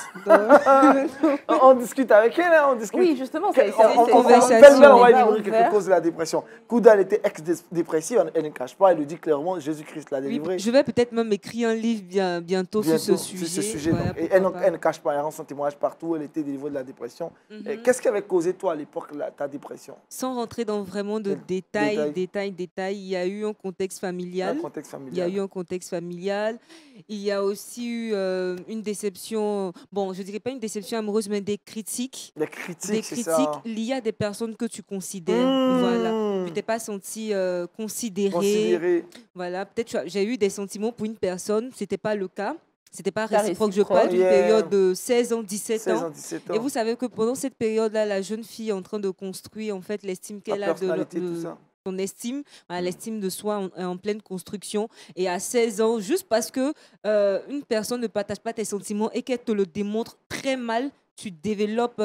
On discute avec elle, hein, on discute. Oui, justement, conversation. Pêle-mêle, on va débat énumérer quelques ouvert. causes de la dépression. Kouda, elle était ex-dépressive, elle ne cache pas, elle le dit clairement, Jésus-Christ l'a Oui, délivrée. je vais peut-être même écrire un livre bientôt sur ce sujet. Donc. Voilà, Et pourquoi elle ne cache pas, elle rend son témoignage partout, elle était délivrée de la dépression. Mhm. Et qu'est-ce qui avait causé, toi, à l'époque, ta dépression? Sans rentrer dans vraiment de Détails. détails, il y a eu un contexte familial. Un contexte familial. Il y a eu un contexte familial. Il y a aussi eu une déception, bon, je dirais pas une déception amoureuse, mais des critiques. Des Des critiques, c'est critiques ça. liées à des personnes que tu considères. Mmh. Voilà. Tu t'es pas senti considéré. Considéré. Voilà. Peut-être j'ai eu des sentiments pour une personne, c'était pas le cas. C'était pas Pas réciproque. Je réciproque. parle d'une Yeah. période de 16 ans, 17 16 ans. ans, 17 ans. Et vous savez que pendant cette période-là, la jeune fille est en train de construire en fait l'estime La qu'elle a de personnalité, tout ça. son estime, l'estime de soi est en pleine construction. Et à 16 ans, juste parce que une personne ne partage pas tes sentiments et qu'elle te le démontre très mal, tu développes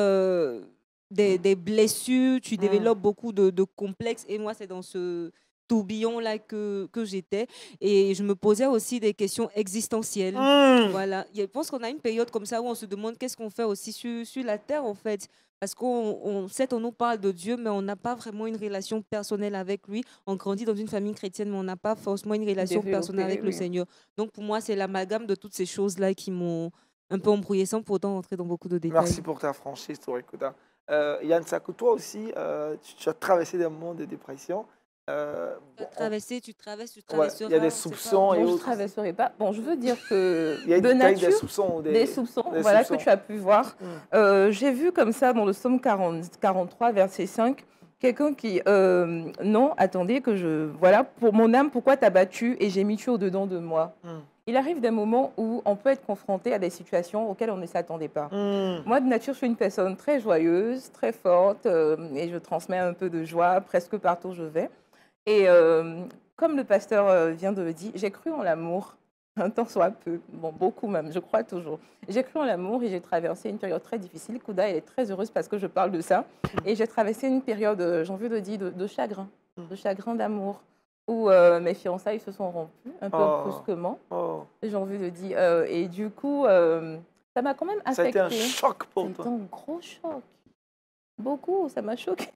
des blessures, tu développes beaucoup de complexes. Et moi, c'est dans ce tourbillon-là que j'étais. Et je me posais aussi des questions existentielles. Voilà. Je pense qu'on a une période comme ça où on se demande qu'est-ce qu'on fait aussi sur la terre, en fait. Parce certes, on nous parle de Dieu, mais on n'a pas vraiment une relation personnelle avec lui. On grandit dans une famille chrétienne, mais on n'a pas forcément une relation Développée, personnelle avec le oui. Seigneur. Donc, pour moi, c'est l'amalgame de toutes ces choses-là qui m'ont un peu embrouillée sans pourtant rentrer dans beaucoup de détails. Merci pour ta franchise, Touré Kouda. Yann Sakou, toi aussi, tu as traversé des moments de dépression. Tu as traversé, tu traverses, tu Ouais, traverseras. il y a des on sait pas. soupçons et Bon, je ne autres. traverserai pas. Bon, je veux dire que Il y a de eu nature, des soupçons. ou des soupçons, des voilà, soupçons. que tu as pu voir. J'ai vu comme ça dans le psaume 43, verset 5, quelqu'un qui, non, attendez, voilà, pour mon âme, pourquoi t'as battu et j'ai mis tu au-dedans de moi. Il arrive des moments où on peut être confronté à des situations auxquelles on ne s'attendait pas. Moi, de nature, je suis une personne très joyeuse, très forte, et je transmets un peu de joie presque partout où je vais. Et comme le pasteur vient de le dire, j'ai cru en l'amour, un temps soit peu, bon, beaucoup même, je crois toujours. J'ai cru en l'amour et j'ai traversé une période très difficile. Kouda, elle est très heureuse parce que je parle de ça. Et j'ai traversé une période, j'ai envie de dire, de chagrin d'amour, où mes fiançailles se sont rompues un peu brusquement. J'ai envie de dire, et du coup, ça m'a quand même affectée. Ça a été un choc pour C'était toi. un gros choc. Beaucoup, ça m'a choqué.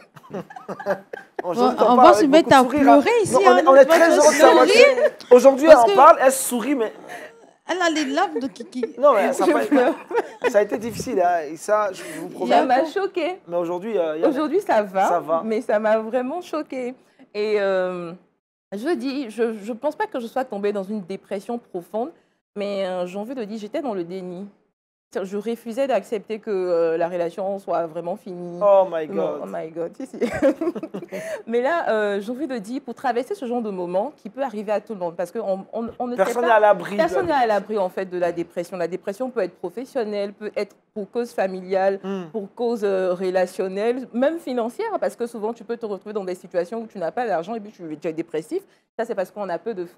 On va se mettre à pleurer ici. On est très heureux de savoir que aujourd'hui, elle en parle, elle sourit, mais. Elle a les larmes de Kiki. Non, mais ça, Je pleure. ça a été difficile, hein, et ça, je vous promets. Ça m'a choqué. Mais aujourd'hui, Aujourd'hui, ça va, Ça va. mais ça m'a vraiment choqué. Et je dis, je ne pense pas que je sois tombée dans une dépression profonde, mais j'ai envie de dire, j'étais dans le déni. Je refusais d'accepter que la relation soit vraiment finie. Oh my God. Non, oh my God, si, si. Mais là, j'ai envie de dire, pour traverser ce genre de moment qui peut arriver à tout le monde, parce qu'on on ne sait Personne n'est pas... à l'abri. Personne n'est à l'abri en fait de la dépression. La dépression peut être professionnelle, peut être pour cause familiale, pour cause relationnelle, même financière, parce que souvent tu peux te retrouver dans des situations où tu n'as pas d'argent et puis tu es dépressif. Ça, c'est parce qu'on a peu de foi.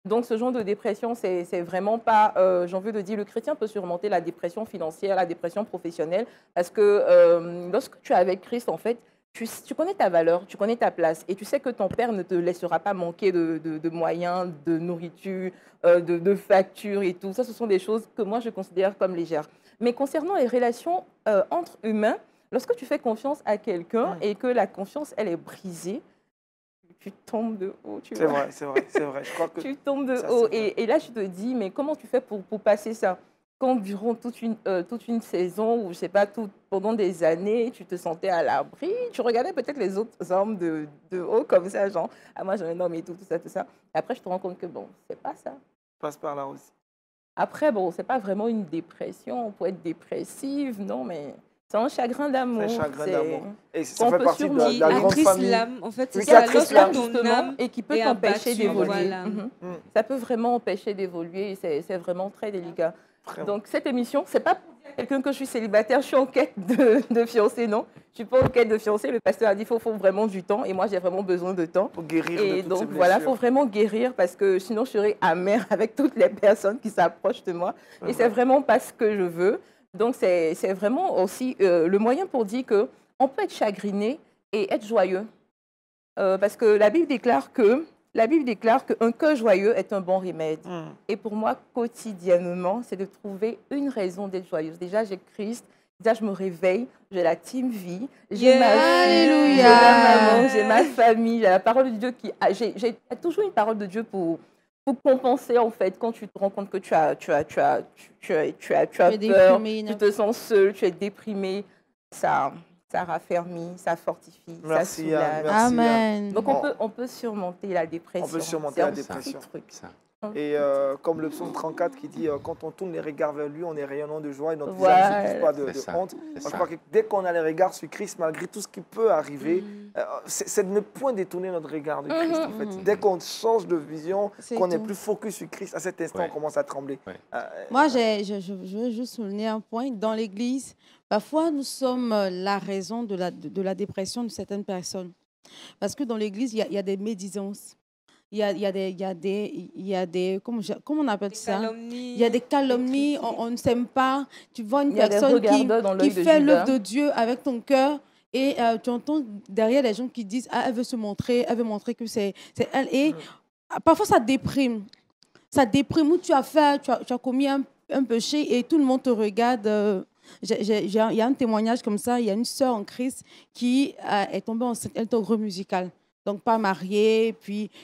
Donc, ce genre de dépression, c'est vraiment pas, j'ai envie de dire, le chrétien peut surmonter la dépression financière, la dépression professionnelle, parce que lorsque tu es avec Christ, en fait, tu connais ta valeur, tu connais ta place, et tu sais que ton Père ne te laissera pas manquer de moyens, de nourriture, de factures et tout. Ça, ce sont des choses que moi, je considère comme légères. Mais concernant les relations entre humains, lorsque tu fais confiance à quelqu'un et que la confiance, elle est brisée, tu tombes de haut, tu C'est vois. vrai, c'est vrai, c'est vrai. Je crois que Tu tombes de ça, haut. c'est vrai. Et là, je te dis, mais comment tu fais pour passer ça? Quand durant toute une saison, ou je sais pas, pendant des années, tu te sentais à l'abri, tu regardais peut-être les autres hommes de haut comme ça, genre, ah moi j'ai un homme et tout, tout ça, tout ça. Et après, je te rends compte que bon, c'est pas ça. Passe par là aussi. Après, bon, c'est pas vraiment une dépression, on peut être dépressive, non, mais c'est un chagrin C'est d'amour. un chagrin c'est- d'amour. Et ça qu'on fait peut partie de la, surmonter. de la Qui grande attriste famille. l'âme, en fait, c'est Oui, qui ça. attriste Lorsque l'âme. ton Justement, âme et qui peut est t'empêcher abattue, d'évoluer. voilà. Mhm. Mm, Ça peut vraiment empêcher d'évoluer, c'est vraiment très délicat. vraiment. Donc, cette émission, c'est pas pour dire à quelqu'un que je suis célibataire, je suis en quête de fiancé, non. Je suis pas en quête de fiancé. Le pasteur a dit qu'il faut vraiment du temps, et moi, j'ai vraiment besoin de temps. Pour guérir de Et toutes ces donc, voilà, il blessures. faut vraiment guérir parce que sinon, je serais amère avec toutes les personnes qui s'approchent de moi. Et c'est vraiment pas ce que je veux. Donc, c'est vraiment aussi le moyen pour dire qu'on peut être chagriné et être joyeux. Parce que la Bible déclare qu'un cœur joyeux est un bon remède. Mm. Et pour moi, quotidiennement, c'est de trouver une raison d'être joyeuse. Déjà, j'ai Christ. Déjà, je me réveille, j'ai la team vie, j'ai ma fille, Alléluia. j'ai ma maman, j'ai ma famille, j'ai la parole de Dieu j'ai toujours une parole de Dieu pour compenser, en fait, quand tu te rends compte que tu as es peur, déprimé, tu te sens seul, tu es déprimé. Ça raffermit, ça fortifie, Merci, ça soulage. Anne, merci. Amen. Donc, On- on peut surmonter la dépression. On peut surmonter C'est la un petit dépression. truc. Ça. Et comme le psaume 34 qui dit quand on tourne les regards vers lui, on est rayonnant de joie et notre Voilà. visage ne se couvre pas de C'est ça, honte. c'est Moi, je ça. crois que dès qu'on a les regards sur Christ, malgré tout ce qui peut arriver, Mm. c'est de ne point détourner notre regard de Christ. En fait. Mhm. Dès qu'on change de vision, C'est qu'on est tout. plus focus sur Christ, à cet instant, Ouais. on commence à trembler. Ouais. Moi, je veux juste souligner un point. Dans l'Église, parfois, nous sommes la raison de la dépression de certaines personnes. Parce que dans l'Église, il y a des médisances. Il y a des comment on appelle Des ça? calomnies, Il y a des calomnies, on ne s'aime pas. Tu vois une Il y a des personne regardeurs dans qui l'œil de fait Judas. l'œuvre de Dieu avec ton cœur et tu entends derrière les gens qui disent ah, elle veut se montrer, elle veut montrer que c'est elle. Et parfois, ça déprime. Ça déprime où tu as commis un péché et tout le monde te regarde. Il y a un témoignage comme ça. Il y a une sœur en Christ qui est tombée enceinte. Elle est au groupe musical. Donc, pas mariée.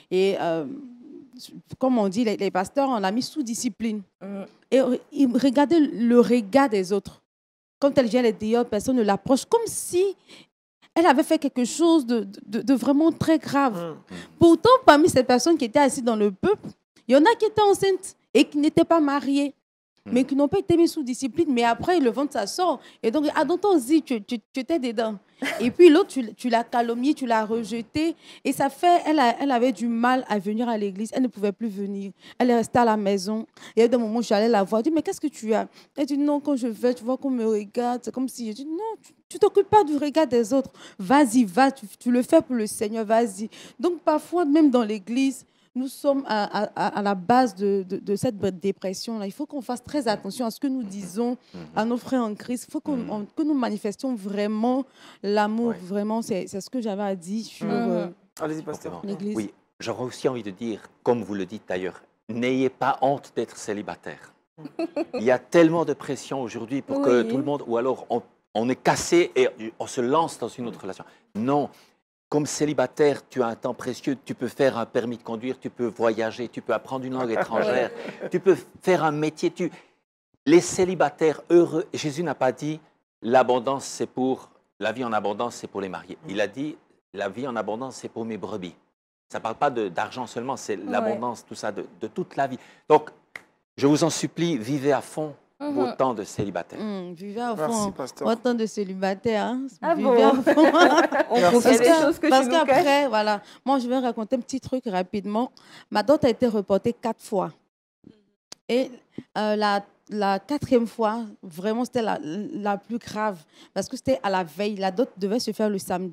Comme on dit, les pasteurs, on l'a mis sous discipline. Mhm. Et regardez le regard des autres. Quand elle vient les dire, personne ne l'approche. Comme si elle avait fait quelque chose de vraiment très grave. Mm. Pourtant, parmi ces personnes qui étaient assises dans le peuple, il y en a qui étaient enceintes et qui n'étaient pas mariées, mais qui n'ont pas été mis sous discipline. Mais après, le ventre, ça sort. Et donc, dans ton zi, tu étais dedans. Et puis l'autre, tu l'as calomnié, tu l'as rejeté. Et ça fait, elle avait du mal à venir à l'église. Elle ne pouvait plus venir. Elle est restée à la maison. Et à un moment, je suis allée la voir. Je dis, mais qu'est-ce que tu as? Elle dit, non, quand je vais, tu vois qu'on me regarde. C'est comme si, je dis, non, tu t'occupes pas du regard des autres. Vas-y, va, tu le fais pour le Seigneur, vas-y. Donc, parfois, même dans l'église, nous sommes à la base de cette dépression-là. Il faut qu'on fasse très attention à ce que nous disons à nos frères en Christ. Il faut que nous manifestions vraiment l'amour. Ouais. Vraiment, c'est ce que j'avais à dire sur Allez-y, pasteur. Complètement. l'Église. Oui, j'aurais aussi envie de dire, comme vous le dites d'ailleurs, n'ayez pas honte d'être célibataire. Il y a tellement de pression aujourd'hui pour que Oui. tout le monde, ou alors on est cassé et on se lance dans une autre relation. Non, comme célibataire, tu as un temps précieux, tu peux faire un permis de conduire, tu peux voyager, tu peux apprendre une langue étrangère, tu peux faire un métier. Les célibataires heureux, Jésus n'a pas dit l'abondance, c'est pour la vie en abondance, c'est pour les mariés. Il a dit la vie en abondance, c'est pour mes brebis. Ça ne parle pas d'argent seulement, c'est l'abondance, tout ça, de toute la vie. Donc, je vous en supplie, vivez à fond vos temps de célibataire. Vivez à Merci, fond. pasteur. Autant de célibataires. Hein. Ah Vivez bon? à fond. Il y a des choses que Parce tu nous caches. qu'après, voilà, moi, je vais raconter un petit truc rapidement. Ma dot a été reportée 4 fois. Et la quatrième fois, vraiment, c'était la plus grave. Parce que c'était à la veille. La dot devait se faire le samedi.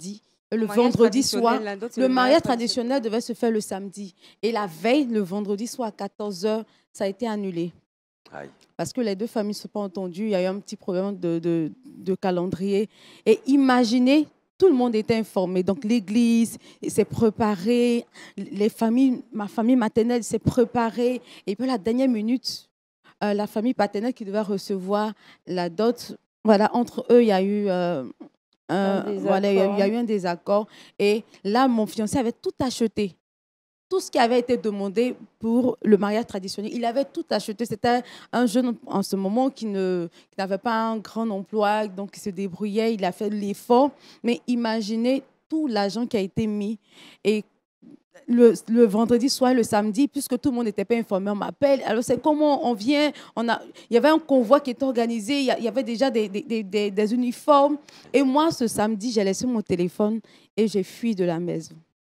le mariage vendredi soir. traditionnel, la dot, c'est Le le mariage traditionnel. traditionnel devait se faire le samedi. Et la veille, le vendredi soir à 14h, ça a été annulé. Aïe. Parce que les deux familles ne se sont pas entendues. Il y a eu un petit problème de calendrier. Et imaginez, tout le monde était informé. Donc l'église s'est préparée, les familles, ma famille maternelle s'est préparée. Et puis à la dernière minute, la famille paternelle qui devait recevoir la dot, voilà, entre eux, il y a eu voilà, il y a eu un désaccord. Et là, mon fiancé avait tout acheté. Tout ce qui avait été demandé pour le mariage traditionnel, il avait tout acheté. C'était un jeune en ce moment qui n'avait pas un grand emploi, donc il se débrouillait, il a fait l'effort. Mais imaginez tout l'argent qui a été mis. Et le vendredi soir, le samedi, puisque tout le monde n'était pas informé, on m'appelle. Alors, c'est comment on vient. Il y avait un convoi qui était organisé, il y avait déjà des uniformes. Et moi, ce samedi, j'ai laissé mon téléphone et j'ai fui de la maison.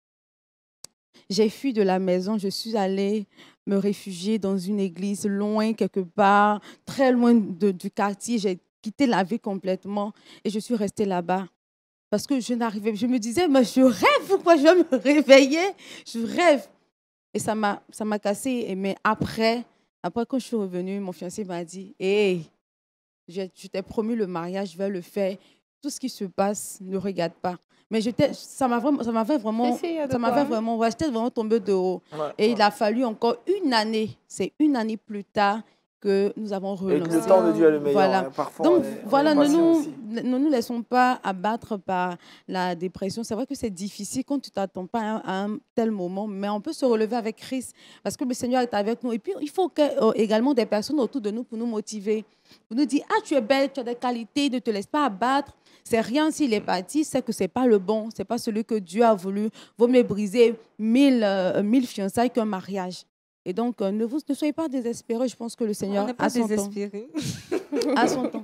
J'ai fui de la maison, je suis allée me réfugier dans une église loin quelque part, très loin du quartier. J'ai quitté la ville complètement et je suis restée là-bas. Parce que je me disais, mais je rêve, pourquoi je vais me réveiller? Je rêve. Et ça m'a cassé. Mais après, quand je suis revenue, mon fiancé m'a dit, hey, je t'ai promis le mariage, je vais le faire. Tout ce qui se passe, ne regarde pas. Mais ça m'avait vraiment, ouais, j'étais vraiment tombée de haut. Ouais, Et ouais. il a fallu encore une année. C'est une année plus tard que nous avons Et relancé. que le temps de Dieu est le meilleur. Voilà. Hein. Parfois, Donc, on est voilà, patient aussi. ne nous laissons pas abattre par la dépression. C'est vrai que c'est difficile quand tu ne t'attends pas à un tel moment, mais on peut se relever avec Christ parce que le Seigneur est avec nous. Et puis, il faut également des personnes autour de nous pour nous motiver, pour nous dire, ah, tu es belle, tu as des qualités, ne te laisse pas abattre. C'est rien s'il est parti, c'est que ce n'est pas le bon, ce n'est pas celui que Dieu a voulu. Vaut mieux briser 1000 fiançailles qu'un mariage. Et donc, ne soyez pas désespérés. Je pense que le On Seigneur n'est pas a son temps. désespérés. À son temps.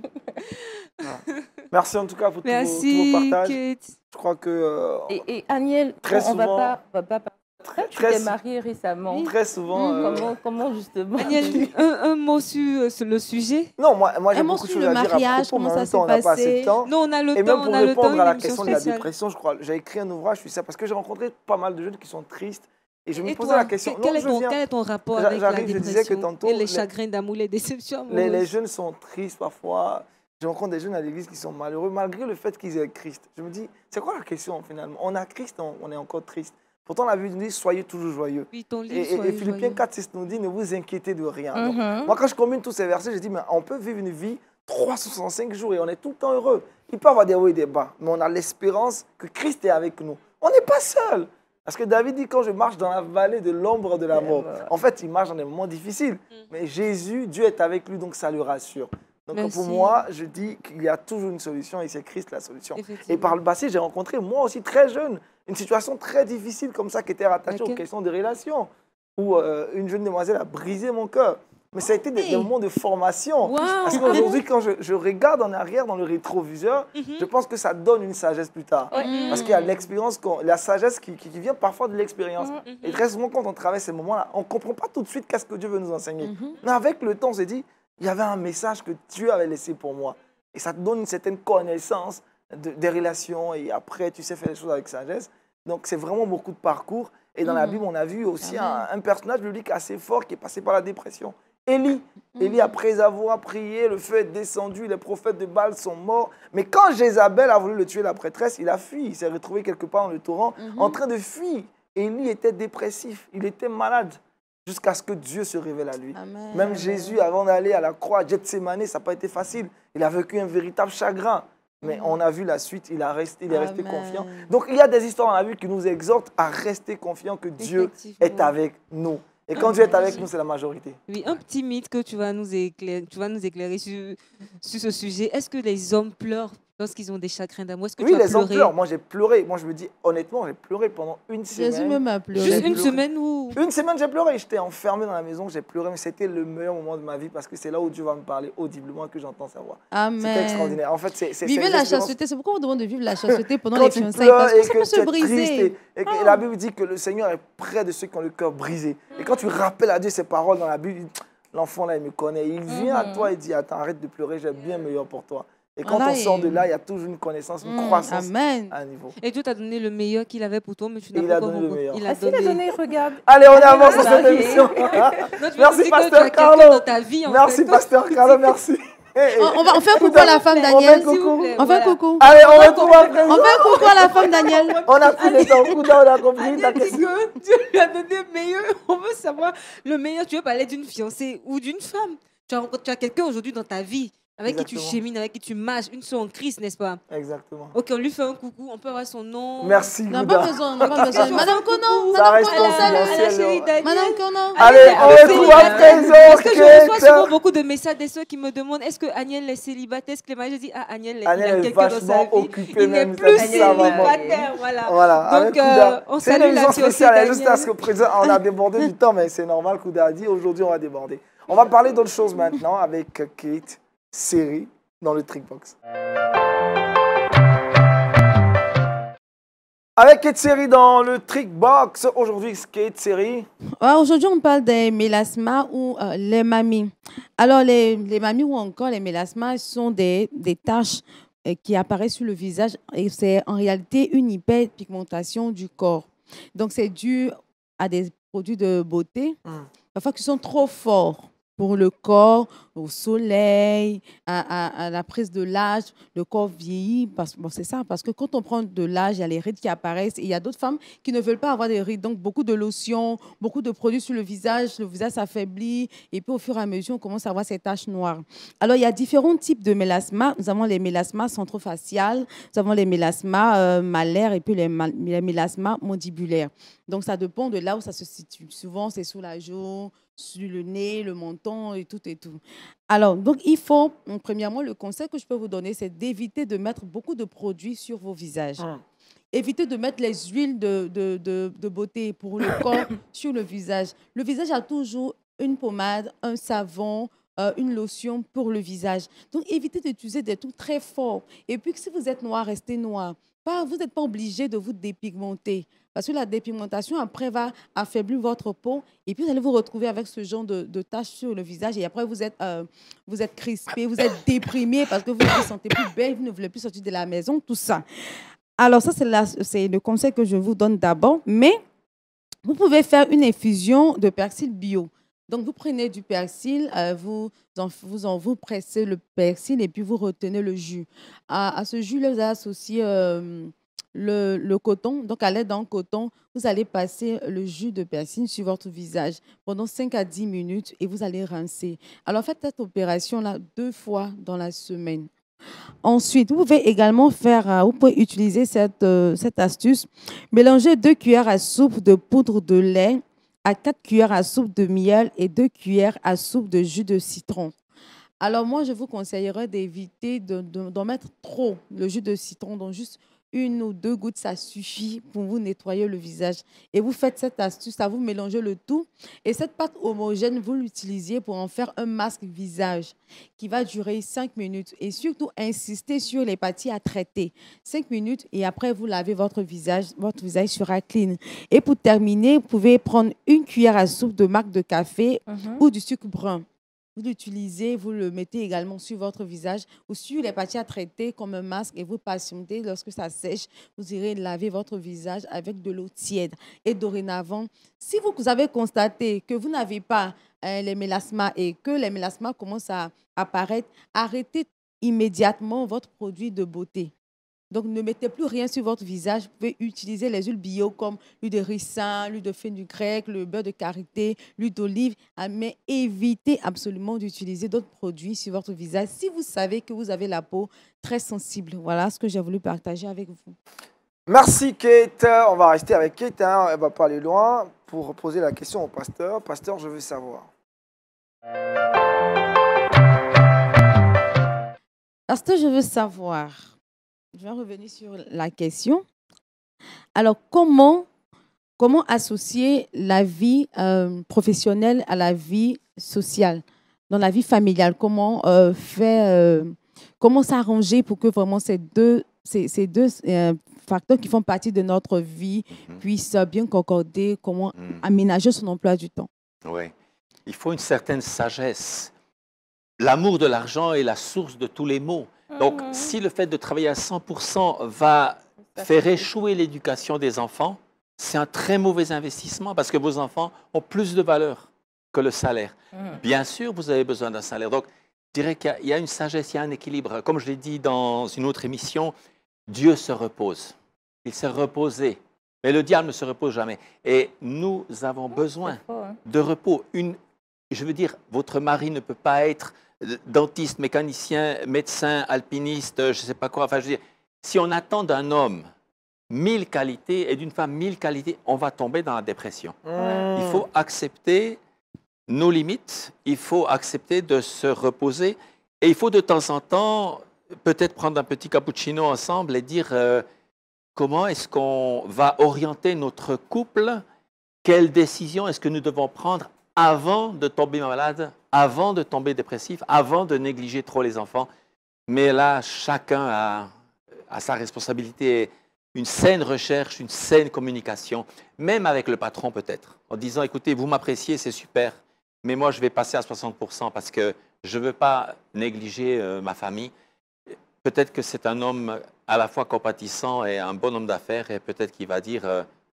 Merci en tout cas pour tous vos Merci, partages. Kate. Je crois que Et Aniel, très on ne souvent, va pas tu t'es mariée récemment. très souvent. Comment justement Daniel, un mot sur le sujet? Non, moi j'ai Un mot beaucoup de sur choses le à dire à mariage, propos, mais en comment même ça temps, on s'est n'a pas assez passé? de temps. Non, on a le Et temps, même pour on a le temps, répondre à une la émission question de la spéciale. dépression, je crois, j'ai écrit un ouvrage sur ça parce que j'ai rencontré pas mal de jeunes qui sont tristes. Et je me Et posais toi, la question. quel Non, est ton rapport J'a- avec la j'arrive, je disais que dépression tantôt, et les les- chagrins d'amour, les déceptions les amoureuses? jeunes sont tristes parfois. Je rencontre des jeunes à l'église qui sont malheureux malgré le fait qu'ils aient Christ. Je me dis, c'est quoi la question finalement? On a Christ, on est encore triste. Pourtant, la Bible nous dit, soyez toujours joyeux. Puis ton livre, Et soyez Philippiens joyeux. 4,6 nous dit, ne vous inquiétez de rien. Donc, Mhm. moi, quand je combine tous ces versets, je dis, mais on peut vivre une vie 365 jours et on est tout le temps heureux. Il peut y avoir des hauts et des bas, mais on a l'espérance que Christ est avec nous. On n'est pas seul. Parce que David dit, quand je marche dans la vallée de l'ombre de la mort, en fait, il marche dans des moments difficiles. Mais Jésus, Dieu est avec lui, donc ça le rassure. Donc Merci. pour moi, je dis qu'il y a toujours une solution et c'est Christ la solution. Effectivement. Et par le passé, j'ai rencontré, moi aussi très jeune, une situation très difficile comme ça qui était rattachée aux Laquelle? questions de relations, où une jeune demoiselle a brisé mon cœur. Mais ça a été des moments de formation. Wow. Parce qu'aujourd'hui, quand je regarde en arrière dans le rétroviseur, je pense que ça donne une sagesse plus tard. Parce qu'il y a l'expérience, la sagesse qui vient parfois de l'expérience. Et très souvent, quand on traverse ces moments-là, on ne comprend pas tout de suite qu'est-ce que Dieu veut nous enseigner. Mais avec le temps, on s'est dit, il y avait un message que Dieu avait laissé pour moi. Et ça te donne une certaine connaissance des relations. Et après, tu sais faire les choses avec sagesse. Donc, c'est vraiment beaucoup de parcours. Et dans la Bible, on a vu aussi un personnage biblique assez fort qui est passé par la dépression. Élie. Élie, après avoir prié, le feu est descendu, les prophètes de Baal sont morts. Mais quand Jézabel a voulu le tuer, la prêtresse, il a fui. Il s'est retrouvé quelque part dans le torrent, en train de fuir. Élie était dépressif, il était malade, jusqu'à ce que Dieu se révèle à lui. Amen. Même Jésus, avant d'aller à la croix, à Gethsémane, ça n'a pas été facile. Il a vécu un véritable chagrin. Mais on a vu la suite, il est resté Amen. confiant. Donc il y a des histoires dans la Bible qui nous exhortent à rester confiants que Dieu est Effectivement. avec nous. Et quand Dieu est avec nous, c'est la majorité. Oui, un petit mythe que tu vas nous éclairer sur ce sujet. Est-ce que les hommes pleurent lorsqu'ils ont des chagrins d'amour? Est-ce que Oui, tu as les hommes pleuré? pleurent. Moi, j'ai pleuré. Moi, je me dis, honnêtement, j'ai pleuré pendant une Jésus semaine. même a pleuré. Juste J'ai une pleuré. semaine ou... Une semaine, j'ai pleuré. J'étais enfermé dans la maison, j'ai pleuré. Mais c'était le meilleur moment de ma vie parce que c'est là où Dieu va me parler audiblement que j'entends sa voix. C'était Amen. extraordinaire. En fait, c'est Vivez une la expérience. chasteté. C'est pourquoi on demande de vivre la chasteté pendant Quand les tu fiançailles. pleures Parce que et ça que peut tu se es triste briser. et que la Bible dit que le Seigneur est près de ceux qui ont le cœur brisé. Et quand tu rappelles à Dieu ces paroles dans la Bible, l'enfant là, il me connaît. Il vient à toi et dit, attends, arrête de pleurer, j'ai bien meilleur pour toi. Et quand Voilà, on sort de et- là, il y a toujours une connaissance, une croissance Amen. à un niveau. Et Dieu t'a donné le meilleur qu'il avait pour toi, mais tu n'as Il pas a encore donné le rencontré. meilleur. Il Ah, a s'il a donné. donné, regarde. Allez, on avance sur Voilà, cette ok. émission. Non, tu veux Merci, nous dire que Pasteur tu as quelqu'un Carlo. dans ta vie, en Merci, fait. Pasteur Carlo, merci. On fait un coucou à la femme On fait Daniel. un coucou. plaît. On fait un Voilà. coucou. Allez, on retrouve après. On fait un coucou à la femme Daniel. On a pris le temps. Kouda, on a compris ta Agnès dit question. que Dieu lui a donné le meilleur. On veut savoir le meilleur. Tu veux parler d'une fiancée ou d'une femme. Tu as quelqu'un aujourd'hui dans ta vie avec qui tu Exactement. chemines, avec qui tu marches, une soeur en Christ, n'est-ce pas? Exactement. Ok, on lui fait un coucou, on peut avoir son nom. Merci, Non, pas Kouda. besoin, pas besoin. Madame Conan, Ça Madame reste Conan, salut. À la confidentiel. chérie Daniel. Madame Conan. Allez, on Avec retrouve célibataire. à présent Parce que je reçois souvent Kate. beaucoup de messages des ceux qui me demandent est-ce que Agnès est célibataire? Est-ce que les mariés, je dis ah Agnès, il y a Agnès est quelqu'un dans sa vachement vie. occupée Il n'est même, plus ça dit ça, maman. célibataire, voilà. Voilà, avec Donc, Kouda. on C'est une salue émission la fiancée spéciale, hein, juste à ce Daniel. que présent, on a débordé du temps, mais c'est normal, Kouda a dit, aujourd'hui on va déborder. On va parler d'autre chose maintenant avec Kate Série dans le Trickbox. Avec Kate Série dans le Trickbox, aujourd'hui Kate Série. Ouais, aujourd'hui, on parle des mélasmas ou les mamies. Alors, les mamies ou encore les mélasmas sont des taches qui apparaissent sur le visage et c'est en réalité une hyperpigmentation du corps. Donc, c'est dû à des produits de beauté, parfois qui sont trop forts pour le corps, au soleil, à la prise de l'âge. Le corps vieillit, bon, c'est ça, parce que quand on prend de l'âge, il y a les rides qui apparaissent et il y a d'autres femmes qui ne veulent pas avoir des rides. Donc, beaucoup de lotions, beaucoup de produits sur le visage s'affaiblit et puis au fur et à mesure, on commence à avoir ces taches noires. Alors, il y a différents types de mélasmas. Nous avons les mélasmas centrofaciales, nous avons les mélasmas malaires et puis les mélasmas mandibulaires. Donc, ça dépend de là où ça se situe. Souvent, c'est sous la joue, sur le nez, le menton et tout et tout. Alors, donc, il faut, premièrement, le conseil que je peux vous donner, c'est d'éviter de mettre beaucoup de produits sur vos visages. Évitez de mettre les huiles de beauté pour le corps sur le visage. Le visage a toujours une pommade, un savon, une lotion pour le visage. Donc, évitez d'utiliser des trucs très forts. Et puis, si vous êtes noir, restez noir. Vous n'êtes pas obligé de vous dépigmenter. Parce que la dépigmentation, après, va affaiblir votre peau. Et puis, vous allez vous retrouver avec ce genre de taches sur le visage. Et après, vous êtes crispé, vous êtes déprimé parce que vous ne vous sentez plus belle, vous ne voulez plus sortir de la maison, tout ça. Alors, ça, c'est le conseil que je vous donne d'abord. Mais vous pouvez faire une infusion de persil bio. Donc, vous prenez du persil, vous pressez le persil et puis vous retenez le jus. À ce jus-là, vous associez le coton. Donc, à l'aide d'un coton, vous allez passer le jus de persil sur votre visage pendant 5 à 10 minutes et vous allez rincer. Alors, faites cette opération-là 2 fois dans la semaine. Ensuite, vous pouvez également vous pouvez utiliser cette astuce. Mélangez 2 cuillères à soupe de poudre de lait à 4 cuillères à soupe de miel et 2 cuillères à soupe de jus de citron. Alors moi, je vous conseillerais d'éviter d'en mettre trop, le jus de citron, donc juste 1 ou 2 gouttes, ça suffit pour vous nettoyer le visage. Et vous faites cette astuce, vous mélangez le tout. Et cette pâte homogène, vous l'utilisiez pour en faire un masque visage qui va durer 5 minutes. Et surtout, insistez sur les parties à traiter. 5 minutes et après, vous lavez votre visage sera clean. Et pour terminer, vous pouvez prendre 1 cuillère à soupe de marc de café ou du sucre brun. Vous l'utilisez, vous le mettez également sur votre visage ou sur les parties à traiter comme un masque et vous patientez. Lorsque ça sèche, vous irez laver votre visage avec de l'eau tiède. Et dorénavant, si vous avez constaté que vous n'avez pas les mélasmas et que les mélasmas commencent à apparaître, arrêtez immédiatement votre produit de beauté. Donc, ne mettez plus rien sur votre visage. Vous pouvez utiliser les huiles bio comme l'huile de ricin, l'huile de fenugrec, le beurre de karité, l'huile d'olive. Mais évitez absolument d'utiliser d'autres produits sur votre visage si vous savez que vous avez la peau très sensible. Voilà ce que j'ai voulu partager avec vous. Merci Kate. On va rester avec Kate. Hein. Elle ne va pas aller loin pour poser la question au pasteur. Pasteur, je veux savoir. Pasteur, je veux savoir. Je vais revenir sur la question. Alors, comment associer la vie professionnelle à la vie sociale, dans la vie familiale? Comment s'arranger pour que vraiment ces deux facteurs qui font partie de notre vie puissent bien concorder? Comment aménager son emploi du temps? Oui. Il faut une certaine sagesse. L'amour de l'argent est la source de tous les maux. Donc, si le fait de travailler à 100% va faire échouer l'éducation des enfants, c'est un très mauvais investissement parce que vos enfants ont plus de valeur que le salaire. Bien sûr, vous avez besoin d'un salaire. Donc, je dirais qu'il y a une sagesse, il y a un équilibre. Comme je l'ai dit dans une autre émission, Dieu se repose. Il s'est reposé. Mais le diable ne se repose jamais. Et nous avons besoin de repos. Je veux dire, votre mari ne peut pas être dentiste, mécanicien, médecin, alpiniste, je ne sais pas quoi. Enfin, je veux dire, si on attend d'un homme 1000 qualités et d'une femme 1000 qualités, on va tomber dans la dépression. Il faut accepter nos limites, il faut accepter de se reposer et il faut de temps en temps peut-être prendre un petit cappuccino ensemble et dire comment est-ce qu'on va orienter notre couple, quelles décisions est-ce que nous devons prendre avant de tomber malade, avant de tomber dépressif, avant de négliger trop les enfants. Mais là, chacun a sa responsabilité, une saine recherche, une saine communication, même avec le patron peut-être, en disant, écoutez, vous m'appréciez, c'est super, mais moi, je vais passer à 60% parce que je ne veux pas négliger ma famille. Peut-être que c'est un homme à la fois compatissant et un bon homme d'affaires et peut-être qu'il va dire,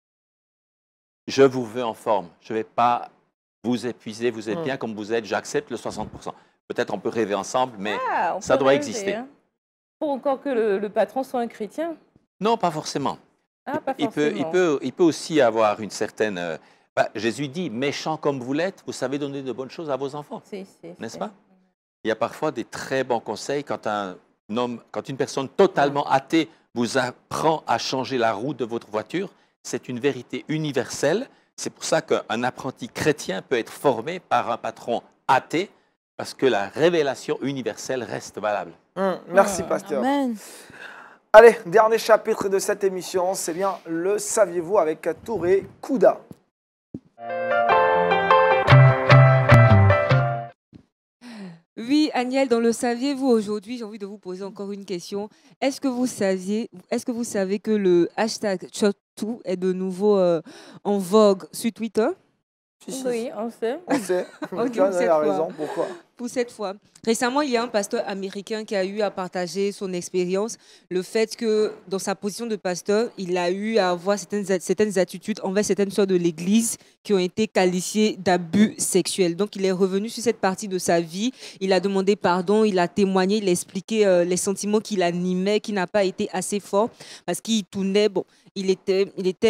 je vous veux en forme, je ne vais pas vous épuiser, vous êtes bien comme vous êtes, j'accepte le 60%. Peut-être on peut rêver ensemble, mais ça doit exister. Hein. Pour encore que le patron soit un chrétien? Non, pas forcément. Pas forcément. Il peut aussi avoir une certaine... Jésus dit, méchant comme vous l'êtes, vous savez donner de bonnes choses à vos enfants. N'est-ce pas? Il y a parfois des très bons conseils quand une personne totalement athée vous apprend à changer la roue de votre voiture. C'est une vérité universelle. C'est pour ça qu'un apprenti chrétien peut être formé par un patron athée parce que la révélation universelle reste valable. Merci, pasteur. Amen. Allez, dernier chapitre de cette émission, c'est bien le saviez-vous avec Touré Kouda. Oui, Agnel, dans le saviez-vous aujourd'hui, j'ai envie de vous poser encore une question. Est-ce que vous savez que le hashtag #ChotTo est de nouveau en vogue sur Twitter? Oui, on sait. On sait. Ok, Tu as raison. Pourquoi? Pour cette fois. Récemment, il y a un pasteur américain qui a eu à partager son expérience, le fait que dans sa position de pasteur, il a eu à avoir certaines attitudes envers certaines sœurs de l'Église qui ont été qualifiées d'abus sexuels. Donc, il est revenu sur cette partie de sa vie, il a demandé pardon, il a témoigné, il a expliqué les sentiments qui l'animaient, qui n'a pas été assez fort parce qu'il tournait, il était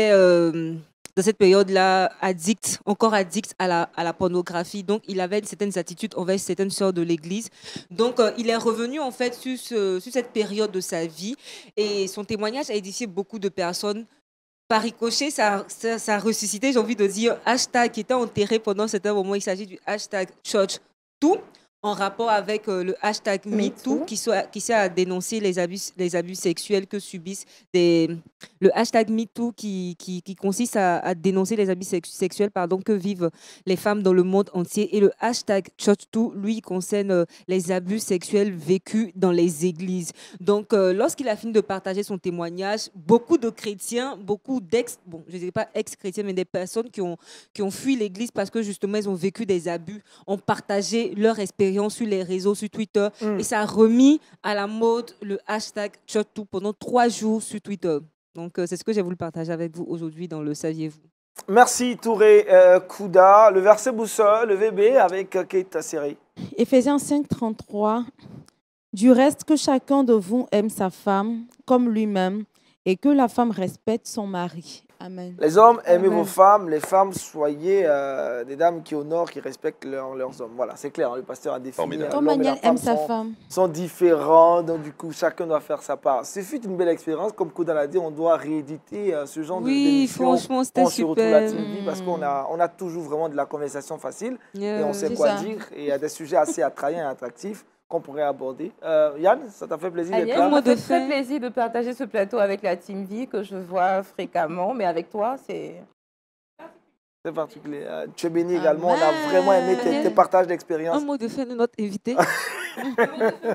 dans cette période-là, encore addict à la pornographie. Donc, il avait certaines attitudes envers certaines sœurs de l'Église. Donc, il est revenu en fait sur cette période de sa vie et son témoignage a édifié beaucoup de personnes. Par ricochet, ça a ressuscité, j'ai envie de dire, hashtag qui était enterré pendant certains moments. Il s'agit du hashtag #ChurchTo en rapport avec le hashtag MeToo qui sert à dénoncer les abus sexuels que subissent le hashtag MeToo qui consiste à dénoncer les abus sexuels que vivent les femmes dans le monde entier. Et le hashtag #ChurchTo, lui, concerne les abus sexuels vécus dans les églises. Donc, lorsqu'il a fini de partager son témoignage, beaucoup de chrétiens, beaucoup je ne dirais pas ex-chrétiens, mais des personnes qui ont fui l'église parce que justement, ils ont vécu des abus, ont partagé leur expérience sur les réseaux, sur Twitter. Et ça a remis à la mode le hashtag #ChurchTo pendant 3 jours sur Twitter. Donc, c'est ce que j'ai voulu partager avec vous aujourd'hui dans le Saviez-vous. Merci Touré Kouda. Le verset boussole, le VB avec Kate Seri. Éphésiens 5:33. Du reste, que chacun de vous aime sa femme comme lui-même et que la femme respecte son mari. Amen. Les hommes, aimez vos femmes. Les femmes, soyez des dames qui honorent, qui respectent leurs hommes. Voilà, c'est clair, le pasteur a défini. Comme Agnel aime sa femme. Sont différents, donc du coup, chacun doit faire sa part. Ce fut une belle expérience. Comme Kouda l'a dit, on doit rééditer ce genre d'émission. Oui, franchement, c'était super. Parce qu'on a toujours vraiment de la conversation facile et on sait quoi dire. Et il y a des sujets assez attrayants et attractifs qu'on pourrait aborder. Yann, ça t'a fait plaisir d'être là? Ça m'a fait très plaisir de partager ce plateau avec la Team Vie que je vois fréquemment, mais avec toi, c'est particulier. Tu es béni également. On a vraiment aimé tes partages d'expérience. Un mot de fin de notre invité. Ça m'a fait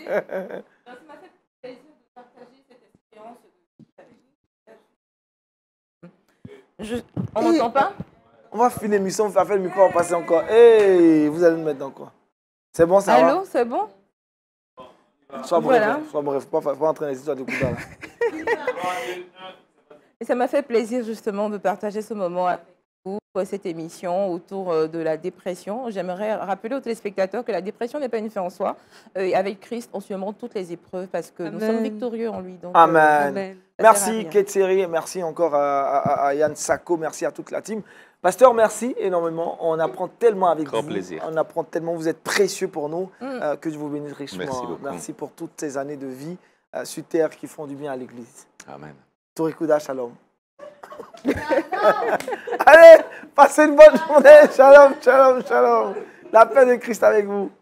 plaisir de partager cette expérience. On n'entend pas? On va finir l'émission, on va faire le micro, on va passer encore. Hey, vous allez nous mettre dans quoi? C'est bon, ça va? Allô, c'est bon? Sois bref, Voilà. hein, sois bref. Faut pas entrer dans les histoires de coups là. Et ça m'a fait plaisir justement de partager ce moment avec vous, cette émission autour de la dépression. J'aimerais rappeler aux téléspectateurs que la dépression n'est pas une fin en soi. Et avec Christ, on surmonte toutes les épreuves parce que nous sommes Amen. victorieux en lui. Donc, Amen. Amen. ça sert à Merci rien. Ketseri, merci encore à Yann Sako, merci à toute la team. Pasteur, merci énormément. On apprend tellement avec Grand vous. plaisir. On apprend tellement. Vous êtes précieux pour nous. Que Dieu vous bénisse richement. Merci beaucoup. Merci pour toutes ces années de vie sur terre qui font du bien à l'Église. Amen. Torikuda, shalom. Allez, passez une bonne journée. Shalom, shalom, shalom. La paix de Christ avec vous.